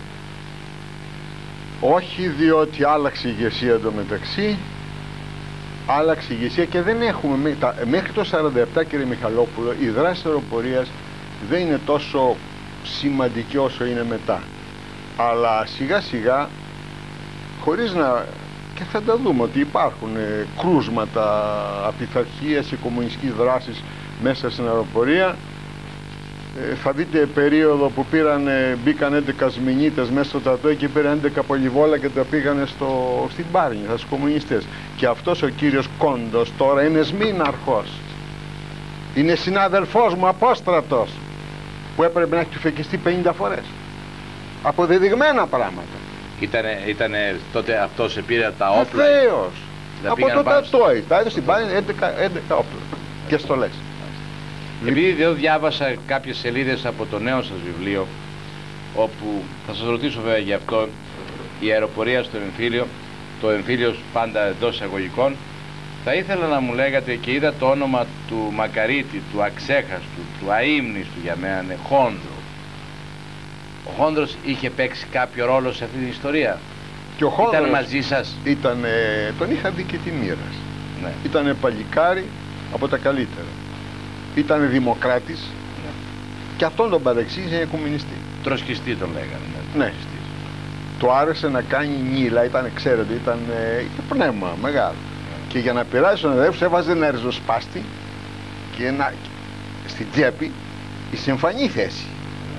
Όχι, διότι άλλαξε η ηγεσία εντωμεταξύ, άλλαξε η ηγεσία και δεν έχουμε, μέχρι το σαράντα επτά, κύριε Μιχαλόπουλο, η δράση αεροπορίας δεν είναι τόσο σημαντική όσο είναι μετά. Αλλά σιγά σιγά, χωρίς να... και θα τα δούμε ότι υπάρχουν ε, κρούσματα απειθαρχίας και κομμουνιστικής δράσης μέσα στην αεροπορία. Ε, θα δείτε περίοδο που πήραν, ε, μπήκαν έντεκα Σμηνίτες μέσα στο τατό και πήραν έντεκα πολυβόλα και τα πήγανε στο, στην Πάρνη, στους κομμουνιστές. Και αυτός ο κύριος Κόντος τώρα είναι σμήναρχος. Είναι συνάδελφός μου, απόστρατος, που έπρεπε να έχει τουφεκιστεί πενήντα φορές. Αποδεδειγμένα πράγματα.
Ήτανε, ήτανε τότε αυτός επήρε τα όπλα.
Βεβαίως. Από το τατόι. Τα έδωσε στην Πάρνη έντεκα, έντεκα όπλα και στολές.
Επειδή δεν διάβασα κάποιες σελίδες από το νέο σας βιβλίο, όπου θα σας ρωτήσω βέβαια γι' αυτό, η αεροπορία στο εμφύλιο, το εμφύλιο πάντα εντός εισαγωγικών, θα ήθελα να μου λέγατε, και είδα το όνομα του Μακαρίτη, του αξέχαστου, του αείμνηστου για μένα, είναι Χόνδρο. Ο Χόνδρος είχε παίξει κάποιο ρόλο σε αυτή την ιστορία?
Και ο Χόνδρος
ήταν μαζί σας?
Ήταν, τον είχα δει και τη μοίρας.
Ναι.
Ήταν παλικάρι από τα καλύτερα. Ήταν δημοκράτης, ναι. Και αυτόν τον παρεξήγησε για κομμουνιστή.
Τροσκιστή τον λέγανε.
Ναι. Ναι. Του άρεσε να κάνει νύλα, ήταν, ξέρετε, ήταν ε, πνεύμα μεγάλο. Ναι. Και για να πειράσει τον αδέρφους έβαζε ένα ριζοσπάστη και ένα, στην τσέπη η συμφανή θέση. Ναι.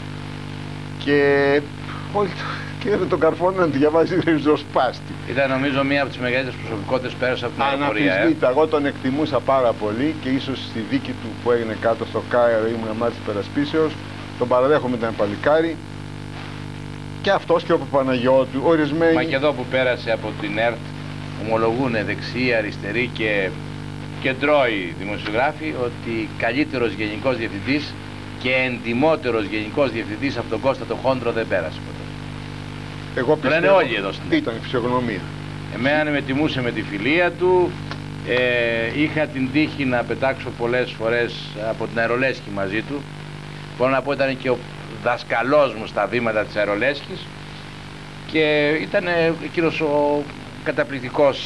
Και όλοι και τον καρφώνει να διαβάζει ριζοσπάστη.
Ήταν νομίζω μία από τις μεγαλύτερες προσωπικότητες πέρασε από την αεροπορία.
Αναμφισβήτητα, ε? Εγώ τον εκτιμούσα πάρα πολύ και ίσως στη δίκη του που έγινε κάτω στο Κάιρο ήμουν μάτι της περασπίσεως, τον παραδέχομαι, ήταν παλικάρι. Και αυτός και ο Παπαναγιώτου, ορισμένοι.
Μα και εδώ που πέρασε από την ΕΡΤ ομολογούνε δεξιοί, αριστεροί και κεντρώοι δημοσιογράφοι ότι καλύτερος γενικός διευθυντής και εντιμότερος γενικός διευθυντής από τον Κώστα τον Χόντρο δεν πέρασε ποτέ.
Εγώ
το λένε όλοι εδώ στην
ήταν φυσιογνωμία.
Εμένα με τιμούσε με τη φιλία του. Ε, είχα την τύχη να πετάξω πολλές φορές από την Αερολέσχη μαζί του. Μπορώ να πω ήταν και ο δασκαλός μου στα βήματα της Αερολέσχης και ήταν εκείνος ο καταπληκτικός,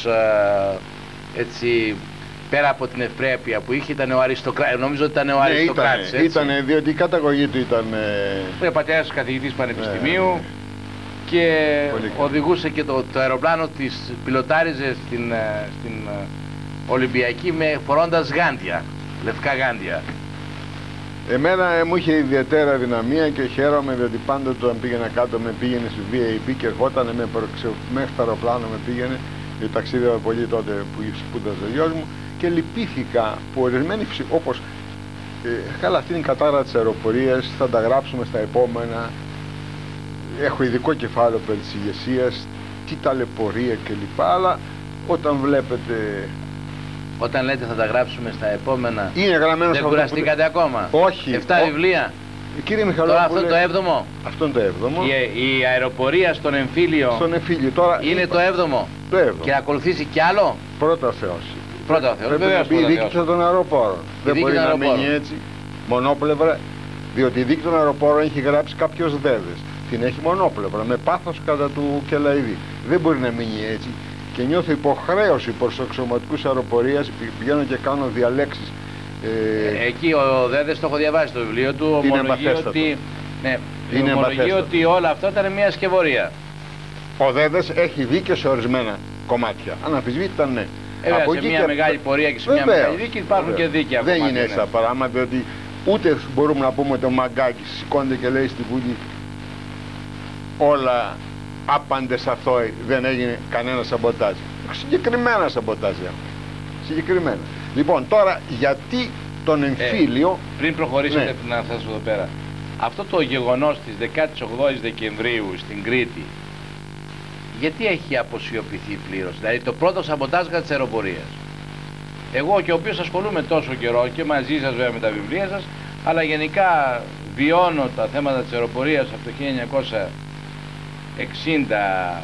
έτσι, πέρα από την ευπρέπεια που είχε, ήταν ο αριστοκράτης. Νομίζω ότι ήταν ο
ναι,
αριστοκράτης.
Ήταν, ήταν, διότι η καταγωγή του ήταν...
Ο πατέρας καθηγητής πανεπιστημίου.
Ναι, ναι.
Και οδηγούσε και το, το αεροπλάνο της, πιλοτάριζε στην, στην Ολυμπιακή με φορώντας γάντια, λευκά γάντια.
Εμένα ε, μου είχε ιδιαίτερα δυναμία και χαίρομαι διότι πάντοτε όταν πήγαινα κάτω με πήγαινε στη βι έι πι και ερχόταν με προξε... μέχρι το αεροπλάνο με πήγαινε, γιατί ταξίδευα πολύ τότε που σπούδαζε ο γιος μου και λυπήθηκα που ορισμένοι φυσικοί, όπως ε, καλά αυτή είναι η κατάρα της αεροπορίας, θα τα γράψουμε στα επόμενα. Έχω ειδικό κεφάλαιο περί της ηγεσίας, τι ταλαιπωρία κλπ. Αλλά όταν βλέπετε...
Όταν λέτε θα τα γράψουμε στα επόμενα,
είναι γραμμένο
δεν κουραστήκατε που... ακόμα?
Όχι.
Εφτά
ό...
βιβλία.
Κύριε Μιχαλόπουλε...
Τώρα αυτό το έβδομο.
Αυτό είναι το έβδομο.
Η, η αεροπορία στον εμφύλιο,
στον εμφύλιο. Τώρα...
είναι το έβδομο.
Το έβδομο.
Και ακολουθήσει κι άλλο.
Πρώτα Θεός.
Πρώτα Θεός.
Πρέπει να πει η δίκη των αεροπόρων. Δεν μπορεί να μείνει έτσι μονόπλευρα, διότι η δίκη των αεροπόρων έχει γράψει κάποιος Δέδες. Την έχει μονόπλευρα, με πάθος κατά του Κελαϊδί. Δεν μπορεί να μείνει έτσι. Και νιώθω υποχρέωση προς τους αξιωματικούς αεροπορίας, πηγαίνω και κάνω διαλέξεις.
Ε... Εκεί ο Δέδες το έχω διαβάσει το βιβλίο του, ομολογεί ότι, ναι, ομολογεί ότι όλα αυτά ήταν μια σκευωρία.
Ο Δέδες έχει δίκιο σε ορισμένα κομμάτια. Αναμφισβήτητα ναι.
Ε, από σε μια και... μεγάλη πορεία και σε μια μεγάλη δίκη υπάρχουν Βεβαίως. Και δίκαια.
Δεν είναι έτσι τα πράγματα, διότι ούτε μπορούμε να πούμε ότι ο Μαγκάκης σηκώνεται και λέει στη Βουλή όλα άπαντες αθώοι, δεν έγινε κανένα σαμποτάζ. Συγκεκριμένα σαμποτάζ έχουν. Συγκεκριμένα. Λοιπόν, τώρα γιατί τον εμφύλιο...
Ε, πριν προχωρήσετε, ναι. Να θέσω εδώ πέρα. Αυτό το γεγονός της δεκαοκτώ Δεκεμβρίου στην Κρήτη, γιατί έχει αποσιωπηθεί πλήρως? Δηλαδή το πρώτο σαμποτάζ κατά της αεροπορίας. Εγώ και ο οποίος ασχολούμαι τόσο καιρό και μαζί σας βέβαια με τα βιβλία σας, αλλά γενικά βιώνω τα θέματα της αεροπορίας από το χίλια εννιακόσια εξήντα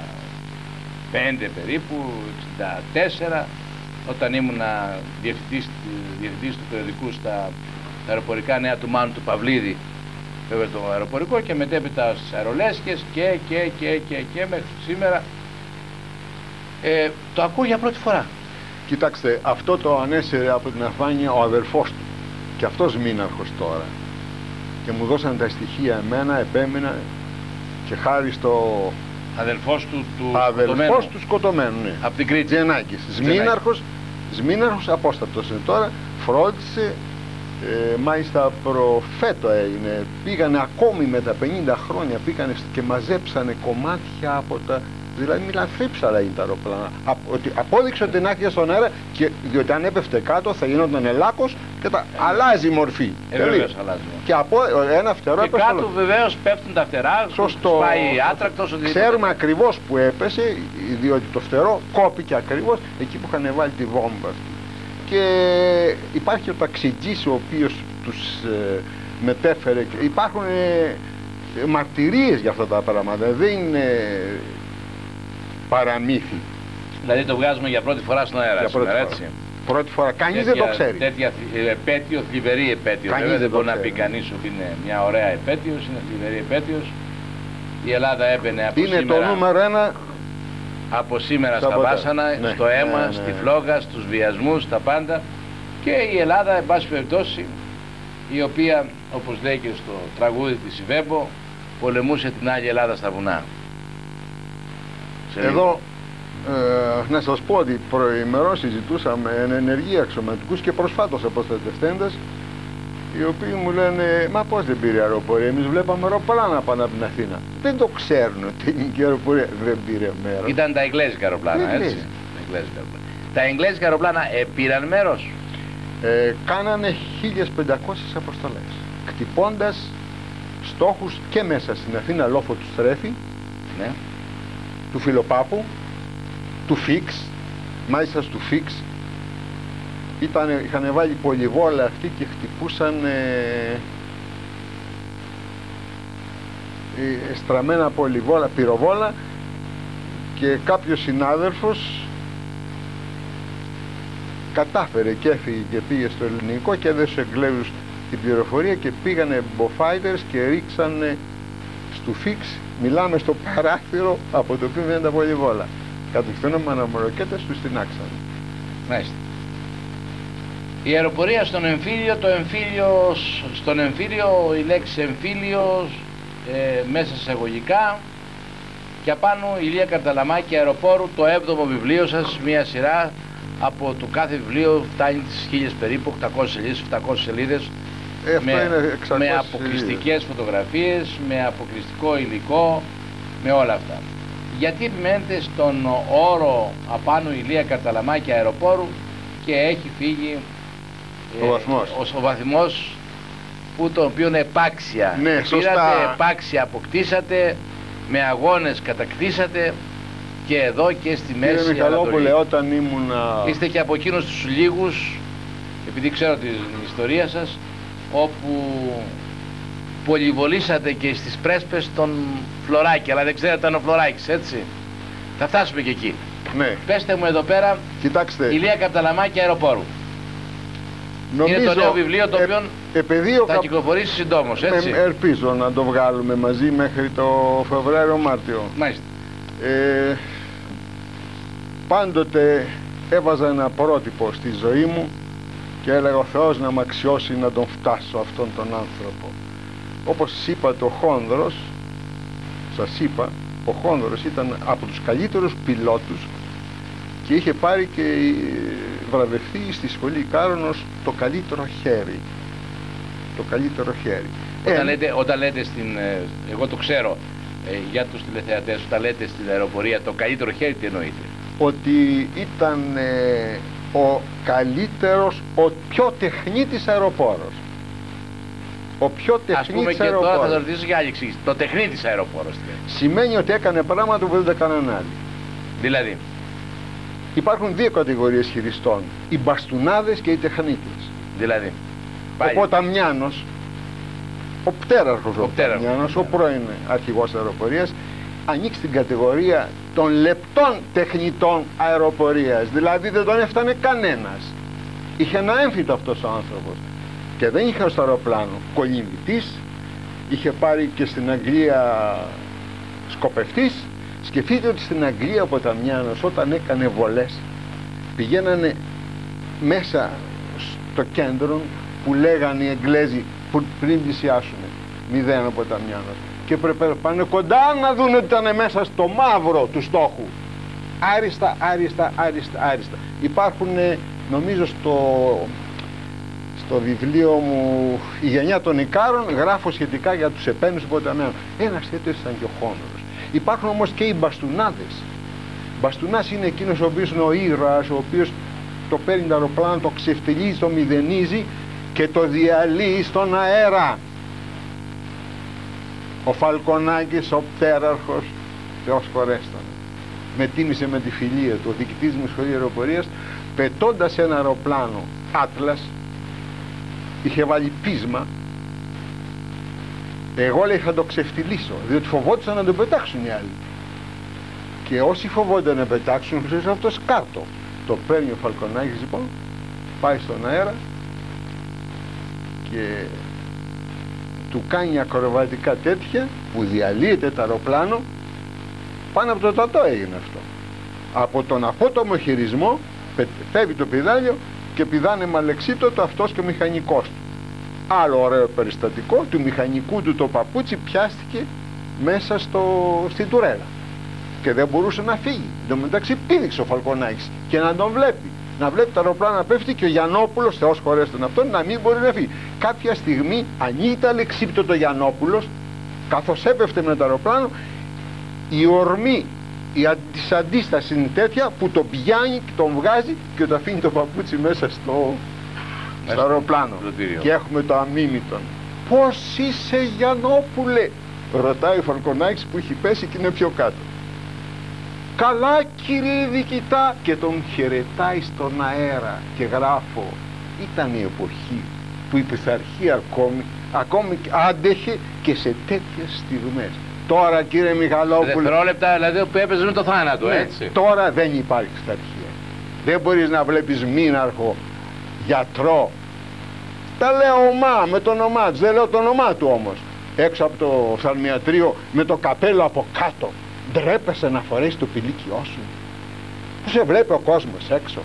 πέντε περίπου, εξήντα τέσσερα, όταν ήμουνα διευθυντής, διευθυντής του περιοδικού στα αεροπορικά νέα του Μάνου του Παυλίδη, βέβαια το αεροπορικό, και μετέπειτα στις αερολέσχες και και και και και μέχρι σήμερα. Ε, το ακούω για πρώτη φορά.
Κοιτάξτε, αυτό το ανέσυρε από την αφάνεια ο αδερφός του και αυτός μήναρχος τώρα, και μου δώσαν τα στοιχεία εμένα, επέμεινα και χάρη στο
αδελφός του, του
αδελφός
σκοτωμένου.
του σκοτωμένου, ναι.
Από την Κρήτη.
Τζενάκης. Σμήναρχος, Σμήναρχος απόστατος είναι τώρα, φρόντισε, ε, μάλιστα προφέτο έγινε. Πήγανε ακόμη με τα πενήντα χρόνια, πήγανε και μαζέψανε κομμάτια από τα... Δηλαδή μιλάνε θρύψαλα είναι τα αεροπλάνα. Ότι απόδειξε ότι είναι στον αέρα, και διότι αν έπεφτε κάτω θα γινόταν ελάκος και τα ε, αλλάζει η μορφή.
Ε, βεβαίως αλλάζει.
Και από ένα φτερό
και
έπεσε.
κάτω βεβαίως πέφτουν τα φτερά,
σωστό.
Σπάει άτρακτος. Ότι...
Ξέρουμε ακριβώς που έπεσε, διότι το φτερό κόπηκε ακριβώς εκεί που είχαν βάλει τη βόμβα αυτή. Και υπάρχει ο ταξιτζής ο οποίος τους ε, μετέφερε. Υπάρχουν ε, μαρτυρίες για αυτά τα πράγματα. Δεν είναι παραμύθι.
Δηλαδή το βγάζουμε για πρώτη φορά στον αέρα σήμερα, έτσι.
Πρώτη φορά. Κανείς δεν το ξέρει.
Τέτοια επέτειο, θλιβερή επέτειο. Κανείς βέβαια δεν μπορεί να πει κανείς ότι είναι μια ωραία επέτειος, είναι θλιβερή επέτειος. Η Ελλάδα έμπαινε από
είναι
σήμερα.
Είναι το νούμερο ένα.
Από σήμερα στα βάσανα, ναι, στο αίμα, ναι, ναι, στη φλόγα, στους βιασμούς, στα πάντα. Και η Ελλάδα, εν πάση περιπτώσει, η οποία, όπως λέει και στο τραγούδι της Ιβέμπο, πολεμούσε την άλλη Ελλάδα στα βουνά.
Εδώ ε, να σας πω ότι προημερών συζητούσαμε ενεργοί αξιωματικούς και προσφάτως αποστατευτέντες, οι οποίοι μου λένε μα πώς δεν πήρε αεροπορία, εμείς βλέπαμε αεροπλάνα πάνω από την Αθήνα. Δεν το ξέρουν ότι η ελληνική αεροπορία δεν πήρε μέρος.
Ήταν τα εγγλέζικα αεροπλάνα, έτσι. Τα εγγλέζικα αεροπλάνα ε, πήραν μέρος.
Ε, κάνανε χίλιες πεντακόσιες αποστολές, κτυπώντας στόχους και μέσα στην Αθήνα, λόφο του Στρέφη,
ναι,
του Φιλοπάπου, του Φίξ, μάλιστα του Φίξ, Ήτανε, είχαν βάλει πολυβόλα αυτοί και χτυπούσαν ε, ε, στραμμένα πολυβόλα, πυροβόλα, και κάποιος συνάδελφος κατάφερε και έφυγε και πήγε στο ελληνικό και έδωσε στους Εγγλέζους την πληροφορία και πήγανε μποφάιτερς και ρίξανε στου φίξ, μιλάμε στο παράθυρο από το οποίο βγαίνουν τα πολυβόλα. Κατευθυνόμενα με αναμοροκέτες τους τεινάξανε.
Μάλιστα. Η αεροπορία στον εμφύλιο, το εμφύλιο, στον εμφύλιο, η λέξη εμφύλιος, ε, μέσα σε εγωγικά, και απάνω Ηλία Καρταλαμάκη αεροπόρου, το έβδομο βιβλίο σας, μία σειρά από το κάθε βιβλίο φτάνει τις χίλιες περίπου, οκτακόσιες σελίδες, επτακόσιες σελίδες,
ε,
με,
είναι
με αποκλειστικές φωτογραφίες, με αποκλειστικό υλικό, με όλα αυτά. Γιατί επιμένετε στον όρο απάνω Ηλία Καρταλαμάκη αεροπόρου και έχει φύγει
ο, ε, βαθμός.
ο, ο βαθμός που τον οποίο επάξια
ναι,
πήρατε,
σωστά.
επάξια αποκτήσατε, με αγώνες κατακτήσατε, και εδώ και στη Μέση Ανατολή.
Κύριε Μιχαλόπουλε, όταν ήμουν...
Είστε και από εκείνους τους λίγους, επειδή ξέρω την ιστορία σας, όπου πολυβολήσατε και στις πρέσπες τον Φλωράκη, αλλά δεν ξέρετε αν ο Φλωράκης, έτσι. Θα φτάσουμε και εκεί.
Ναι.
Πέστε μου εδώ πέρα,
κοιτάξτε,
Ηλία Καρταλαμάκη αεροπόρου. Νομίζω, είναι το νέο βιβλίο το οποίο ε, θα κυκλοφορήσει συντόμως, έτσι.
Με, ελπίζω να το βγάλουμε μαζί μέχρι το Φεβρουάριο-Μάρτιο.
Μάλιστα.
Ε, πάντοτε έβαζα ένα πρότυπο στη ζωή μου και έλεγα ο Θεός να μ' αξιώσει να τον φτάσω αυτόν τον άνθρωπο. Όπως σας είπα, το Χόνδρος, σας είπα, ο Χόνδρος ήταν από τους καλύτερους πιλότους και είχε πάρει και βραβευτεί στη Σχολή Κάρονος το καλύτερο χέρι. Το καλύτερο χέρι.
Όταν,
ε,
λέτε, όταν λέτε στην... εγώ το ξέρω, ε, για τους τηλεθεατές, όταν λέτε στην αεροπορία το καλύτερο χέρι, τι εννοείτε?
Ότι ήταν ε, ο καλύτερος, ο πιο τεχνίτης αεροπόρος. Ο πιο τεχνίτης αεροπόρος. Ας πούμε, και
τώρα θα το ρωτήσω για άλλη εξήγηση. Το τεχνίτης αεροπόρος.
Σημαίνει ότι έκανε πράγματα που δεν τα έκαναν άλλοι.
Δηλαδή?
Υπάρχουν δύο κατηγορίες χειριστών. Οι μπαστούνάδες και οι τεχνίτες.
Δηλαδή?
Ο Ποταμιάνος, ο πτέραρχος, ο, ο, Ποταμιάνος, ο πρώην αρχηγός αεροπορίας, ανήκει στην κατηγορία των λεπτών τεχνητών αεροπορίας. Δηλαδή δεν τον έφτανε κανένας. Είχε ένα έμφυτο αυτός ο άνθρωπος. Και δεν είχε στο αεροπλάνο κολυμβητής, είχε πάρει και στην Αγγλία σκοπευτής. Σκεφτείτε ότι στην Αγγλία ο Ποταμιάνος όταν έκανε βολές πηγαίνανε μέσα στο κέντρο που λέγανε οι Εγγλέζοι που πριν πλησιάσουν, μηδέν ο Ποταμιάνος, και πρέπει να πάνε κοντά να δουν ότι ήταν μέσα στο μαύρο του στόχου. Άριστα, άριστα, άριστα, άριστα. Υπάρχουν, νομίζω στο, στο βιβλίο μου «Η γενιά των Ικάρων» γράφω σχετικά για τους επένους του Ποταμιάνου. Ένας τέτοιος ήταν και ο Χόνδρος. Υπάρχουν όμως και οι μπαστουνάδες. Μπαστουνάς είναι εκείνος ο οποίος είναι ο ήρωας, ο οποίος το παίρνει το αεροπλάνο, το ξεφτυλίζει, το μηδενίζει και το διαλύει στον αέρα. Ο Φαλκονάκης, ο πτέραρχος, Θεός χωρέστον, με τίμησε με τη φιλία του. Ο διοικητής μου σχολείου αεροπορίας, πετώντας ένα αεροπλάνο Άτλας, είχε βάλει πείσμα. Εγώ, λέει, θα το ξεφτυλίσω, διότι φοβόντουσαν να το πετάξουν οι άλλοι. Και όσοι φοβόνταν να πετάξουν, ξέρεις, αυτό σκάρτο. Το παίρνει ο Φαλκονάκης, λοιπόν, πάει στον αέρα και του κάνει ακροβατικά τέτοια που διαλύεται το αεροπλάνο. Πάνω από το τατό έγινε αυτό. Από τον απότομο χειρισμό φεύγει το πηδάλιο και πηδάνε με αλεξίπτωτο αυτός και ο μηχανικός του. Άλλο ωραίο περιστατικό, του μηχανικού του το παπούτσι πιάστηκε μέσα στο, στην τουρέλα και δεν μπορούσε να φύγει. Εν τω μεταξύ πήδηξε ο Φαλκονάκης και να τον βλέπει. Να βλέπει το αεροπλάνο να πέφτει και ο Γιαννόπουλος, Θεός χωρέστον αυτόν, να μην μπορεί να φύγει. Κάποια στιγμή ανοίγει το αλεξίπτωτο ο Γιαννόπουλος, καθώς έπεφτε με το αεροπλάνο, η ορμή η αν, της αντίστασης είναι τέτοια που τον πιάνει και τον βγάζει και το αφήνει το παπούτσι μέσα στο, στο αεροπλάνο. Και έχουμε το αμίμητον. Πώς είσαι, Γιαννόπουλε? Ρωτάει ο Φαλκονάκης που έχει πέσει και είναι πιο κάτω. Καλά κύριε διοικητά, και τον χαιρετάει στον αέρα. Και γράφω, ήταν η εποχή που η πειθαρχία ακόμη, ακόμη άντεχε και σε τέτοιες στιγμές. Τώρα κύριε Μιχαλόπουλο,
δευτερόλεπτα δηλαδή που έπαιζε με το θάνατο,
ναι,
έτσι.
Τώρα δεν υπάρχει πειθαρχία. Δεν μπορείς να βλέπεις μήναρχο, γιατρό. Τα λέω ομά, με το όνομά του, δεν λέω το όνομά του όμως. Έξω από το οφθαλμιατρίο με το καπέλο από κάτω. Ντρέπεσαι να φορέσεις το πηλίκιό σου? Που σε βλέπει ο κόσμος έξω.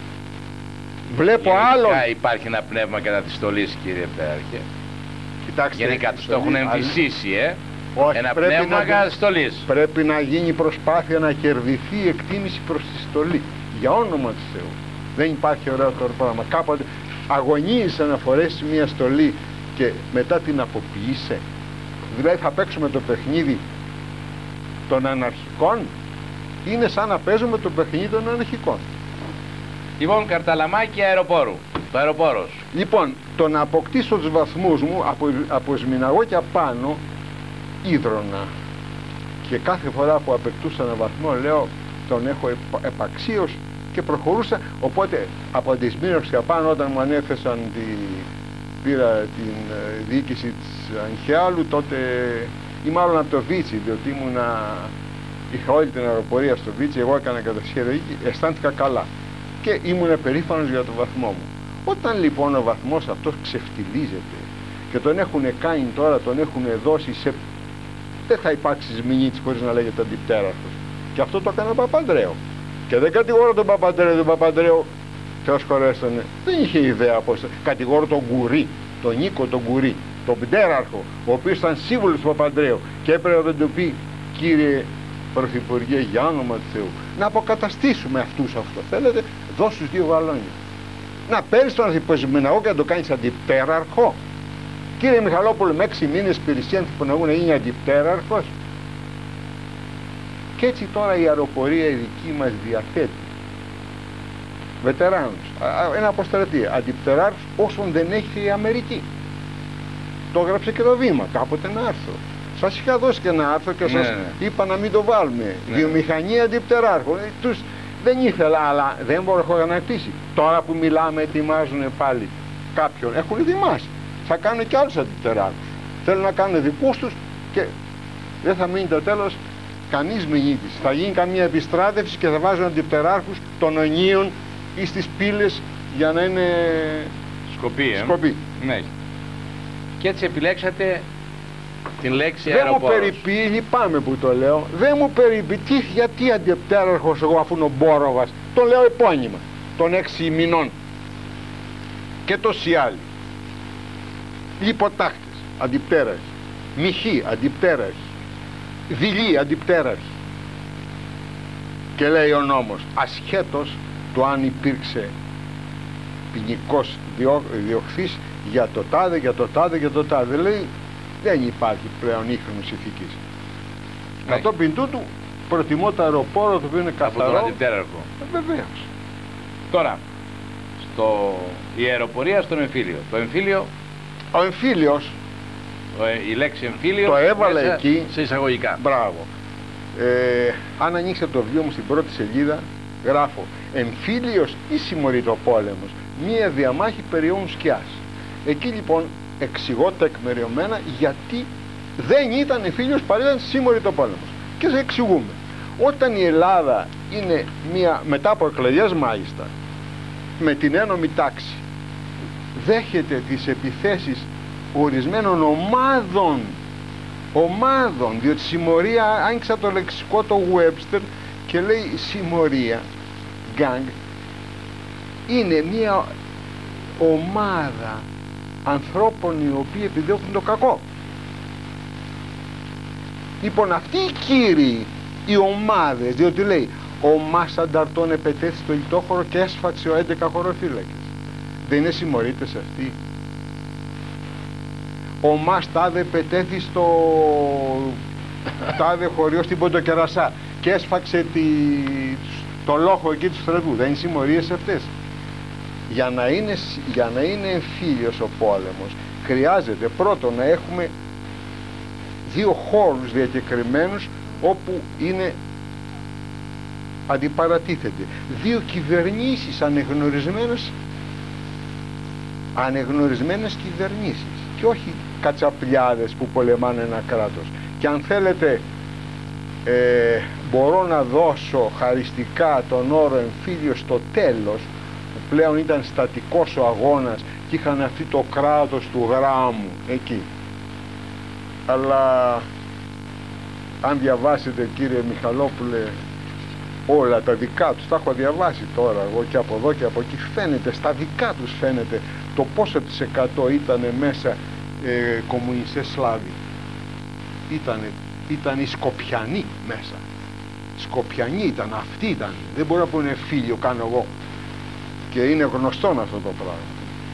Βλέπω άλλον.
Υπάρχει ένα πνεύμα κατά τη στολή, κύριε Πτέραρχε.
Κοιτάξτε,
γενικά τους το έχουν εμφυσίσει, ε.
Όχι,
ένα πνεύμα κατά τη στολή.
Πρέπει να γίνει προσπάθεια να κερδιθεί η εκτίμηση προς τη στολή. Για όνομα του Θεού. Δεν υπάρχει ωραιότερο πράγμα. Κάποτε αγωνίζεσαι να φορέσεις μια στολή και μετά την αποποιείσαι. Δηλαδή θα παίξουμε το παιχνίδι των αναρχικών. Είναι σαν να παίζουμε το παιχνίδι των αναρχικών.
Λοιπόν, καρταλαμάκι αεροπόρου. Το αεροπόρος.
Λοιπόν, το να αποκτήσω τους βαθμούς μου από, από Σμηναγό και απάνω ίδρωνα. Και κάθε φορά που απαιτούσα ένα βαθμό, λέω, τον έχω επ, επαξίως και προχωρούσα. Οπότε από τη Σμήναξη και απάνω, όταν μου ανέθεσαν τη, πήρα την ε, διοίκηση της Αγχιάλου, τότε, ή μάλλον από το Βίτσι, διότι ήμουνα, είχα όλη την αεροπορία στο Βίτσι, εγώ έκανα κατασχέδιο εκεί, αισθάνθηκα καλά και ήμουν περήφανος για τον βαθμό μου. Όταν λοιπόν ο βαθμός αυτός ξεφτιλίζεται και τον έχουν κάνει τώρα, τον έχουν δώσει σε... δεν θα υπάρξει Σμηνίτης χωρίς να λέγεται αντιπτέραρχος. Και αυτό το έκανε ο Παπανδρέου. Και δεν κατηγορώ τον Παπανδρέου, τον Παπανδρέου, Θεός χωρέστανε, δεν είχε ιδέα πώς. Κατηγορώ τον Γκουρί, τον Νίκο τον Γκουρί, τον πτέραρχο, ο οποίος ήταν σύμβουλος του Παπανδρέου και έπρεπε να του πει, κύριε Πρωθυπουργέ, για όνομα του Θεού, να αποκαταστήσουμε αυτούς αυτό. Θέλετε, δώσ' τους δύο βαλόνια. Να παίρνεις τον Ανθιποσμηναγό και να το κάνεις αντιπτέραρχο. Κύριε Μιχαλόπουλο, με έξι μήνες υπηρεσία Ανθιποσμηναγού να γίνει αντιπτέραρχος. Και έτσι τώρα η αεροπορία η δική μας διαθέτει βετεράνους, ένα αποστρατεία, αντιπτεράρχους όσων δεν έχει η Αμερική. Το έγραψε και το Βήμα κάποτε ένα άρθρο. Σας είχα δώσει και ένα άρθρο και ναι, σας ναι. είπα να μην το βάλουμε. Ναι. Βιομηχανία αντιπτεράρχων. Τους δεν ήθελα, αλλά δεν μπορώ να χτίσει. Τώρα που μιλάμε ετοιμάζουν πάλι κάποιον. Έχουν ετοιμάσει. Θα κάνουν και άλλους αντιπτεράρχους. Θέλουν να κάνουν δικούς τους και δεν θα μείνει το τέλος κανείς Μηνίτης. Θα γίνει καμία επιστράτευση και θα βάζουν αντιπτεράρχους των ονείων ή στις πύλες για να είναι
σκοπή. Ε?
σκοπή.
Ναι. Και έτσι επιλέξατε την λέξη
δεν
αεροπόρος.
Δεν μου περιποιεί, λυπάμαι που το λέω, δεν μου περιποιεί γιατί αντιπτέραρχος εγώ αφού είναι ο Μπόροβας. Το λέω επώνυμα των έξι μηνών. Και τόσοι άλλοι. Λιποτάχτες, αντιπτέραρχοι. Μυχοί, αντιπτέραρχοι. Δειλοί, αντιπτέραρχοι. Και λέει ο νόμος, ασχέτως το αν υπήρξε ποινικός διωχθής για το τάδε, για το τάδε, για το τάδε. Λέει, δεν υπάρχει πλέον ίχνος ηθικής. Ναι. Κατόπιν τούτου προτιμώ το αεροπόρο, το οποίο είναι καθαρό.
Από τον αντιπτέραρχο.
Ε, βεβαίως.
Τώρα, στο... η αεροπορία στον εμφύλιο. Το εμφύλιο...
Ο εμφύλιος...
Η λέξη εμφύλιο
το έβαλε εκεί
σε εισαγωγικά.
Μπράβο. Ε, αν ανοίξετε το βιβλίο μου στην πρώτη σελίδα, γράφω εμφύλιος ή συμμοριτοπόλεμος, μία διαμάχη περί αιώων σκιάς. Εκεί λοιπόν εξηγώ τεκμεριωμένα γιατί δεν ήταν εμφύλιος παρά ήταν συμμοριτοπόλεμος. Και σε εξηγούμε. Όταν η Ελλάδα είναι μία, μετά από εκλογές μάλιστα, με την ένομη τάξη, δέχεται τις επιθέσεις ορισμένων ομάδων, ομάδων, διότι συμμορία, άνοιξα το λεξικό το Webster και λέει συμμορία, gang, είναι μια ομάδα ανθρώπων οι οποίοι επιδιώκουν το κακό. Λοιπόν, αυτοί οι κύριοι, οι ομάδες, διότι λέει ο Μάς Ανταρτών επετέθη στο λιτόχωρο και έσφαξε ο έντεκα χωροφύλακες. Δεν είναι συμμορίτες αυτοί? Ο Μάς τάδε πετέθη στο τάδε χωριό στην Ποντοκερασά και έσφαξε τη... το λόχο εκεί του στρατού. Δεν είναι συμμορίες αυτές? Για να είναι, για να είναι εμφύλιος ο πόλεμος χρειάζεται πρώτον να έχουμε δύο χώρους διακεκριμένους όπου είναι αντιπαρατίθεται. Δύο κυβερνήσεις ανεγνωρισμένες, ανεγνωρισμένες κυβερνήσεις και όχι κατσαπλιάδες που πολεμάνε ένα κράτος. Και αν θέλετε, ε, μπορώ να δώσω χαριστικά τον όρο εμφύλιο στο τέλος, που πλέον ήταν στατικός ο αγώνας και είχαν αυτή το κράτος του γράμμου εκεί. Αλλά αν διαβάσετε, κύριε Μιχαλόπουλε, όλα τα δικά τους, τα έχω διαβάσει τώρα εγώ και από εδώ και από εκεί, φαίνεται, στα δικά τους φαίνεται το πόσο της εκατό ήταν μέσα ε, κομμουνιστές Σλάβοι. Ήτανε, ήταν οι Σκοπιανοί μέσα. Σκοπιανοί ήταν, αυτοί ήταν. Δεν μπορεί να πούνε φίλιο, κάνω εγώ. Και είναι γνωστό αυτό το πράγμα.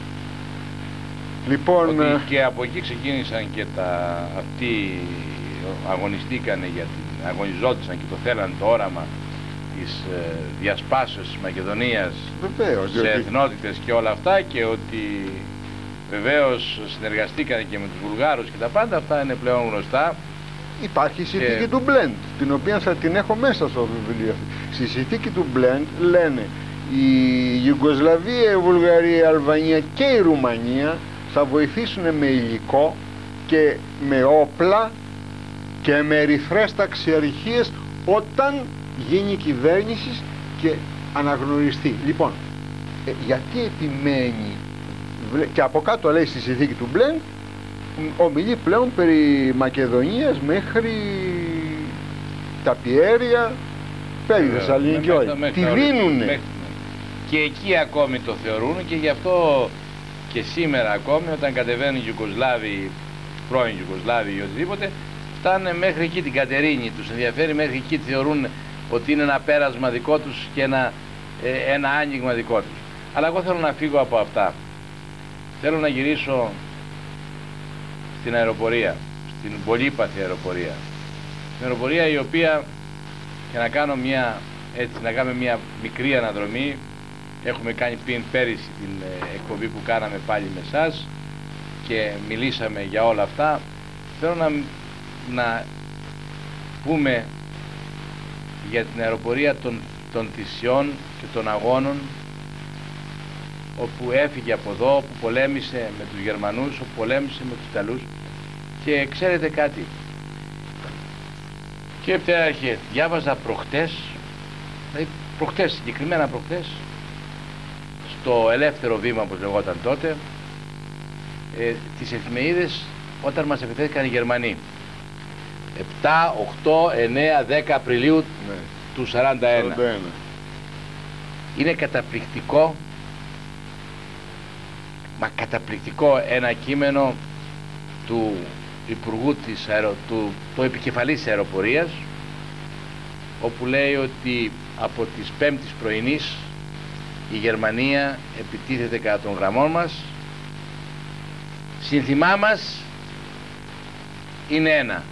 Λοιπόν,
ότι και από εκεί ξεκίνησαν και τα, αυτοί αγωνιστήκανε για την, αγωνιζόντουσαν και το θέλαν το όραμα της ε, διασπάσεως της Μακεδονίας. Βεβαίως, σε διότι... εθνότητες και όλα αυτά, και ότι βεβαίως συνεργαστήκανε και με τους Βουλγάρους και τα πάντα αυτά είναι πλέον γνωστά.
Υπάρχει η συνθήκη και... του Μπλέντ, την οποία θα την έχω μέσα στο βιβλίο. Στη συνθήκη του Μπλέντ λένε η Ιουγκοσλαβία, η Βουλγαρία, η Αλβανία και η Ρουμανία θα βοηθήσουν με υλικό και με όπλα και με ερυθρές ταξιαρχίες όταν γίνει κυβέρνηση και αναγνωριστεί. Λοιπόν, ε, γιατί επιμένει, και από κάτω λέει στη συνθήκη του Μπλέντ, ομιλεί πλέον περί Μακεδονίας μέχρι τα Πιέρια, περί Θεσσαλονίκη, όλοι. Τη δίνουνε. Μέχρι,
και εκεί ακόμη το θεωρούν, και γι' αυτό και σήμερα ακόμη όταν κατεβαίνουν οι Ιουγκοσλάβοι, πρώην Ιουγκοσλάβοι ή οτιδήποτε, φτάνουν μέχρι εκεί την Κατερίνη, τους ενδιαφέρει μέχρι εκεί, θεωρούν ότι είναι ένα πέρασμα δικό τους και ένα, ε, ένα άνοιγμα δικό τους. Αλλά εγώ θέλω να φύγω από αυτά. Θέλω να γυρίσω στην αεροπορία, στην πολύπαθη αεροπορία. Στην αεροπορία η οποία, και να κάνω μια, έτσι, να κάνουμε μια μικρή αναδρομή, έχουμε κάνει πριν πέρυσι την ε, εκπομπή που κάναμε πάλι με εσάς και μιλήσαμε για όλα αυτά. Θέλω να, να πούμε για την αεροπορία των, των θυσιών και των αγώνων, όπου έφυγε από εδώ, όπου πολέμησε με τους Γερμανούς, όπου πολέμησε με τους Ιταλούς. Και ξέρετε κάτι, και πτέραρχε, διάβαζα προχτές, δηλαδή προχτές, συγκεκριμένα προχτές, στο Ελεύθερο Βήμα που λεγόταν τότε, ε, τις εφημερίδες όταν μας επιτέθηκαν οι Γερμανοί. επτά, οκτώ, εννέα, δέκα Απριλίου ναι. του σαράντα ένα. σαράντα ένα. Είναι καταπληκτικό, μα καταπληκτικό ένα κείμενο του Υπουργού της αερο, του, του επικεφαλής της αεροπορίας, όπου λέει ότι από τις πέμπτης πρωινής η Γερμανία επιτίθεται κατά των γραμμών μας. Σύνθημά μας είναι ένα: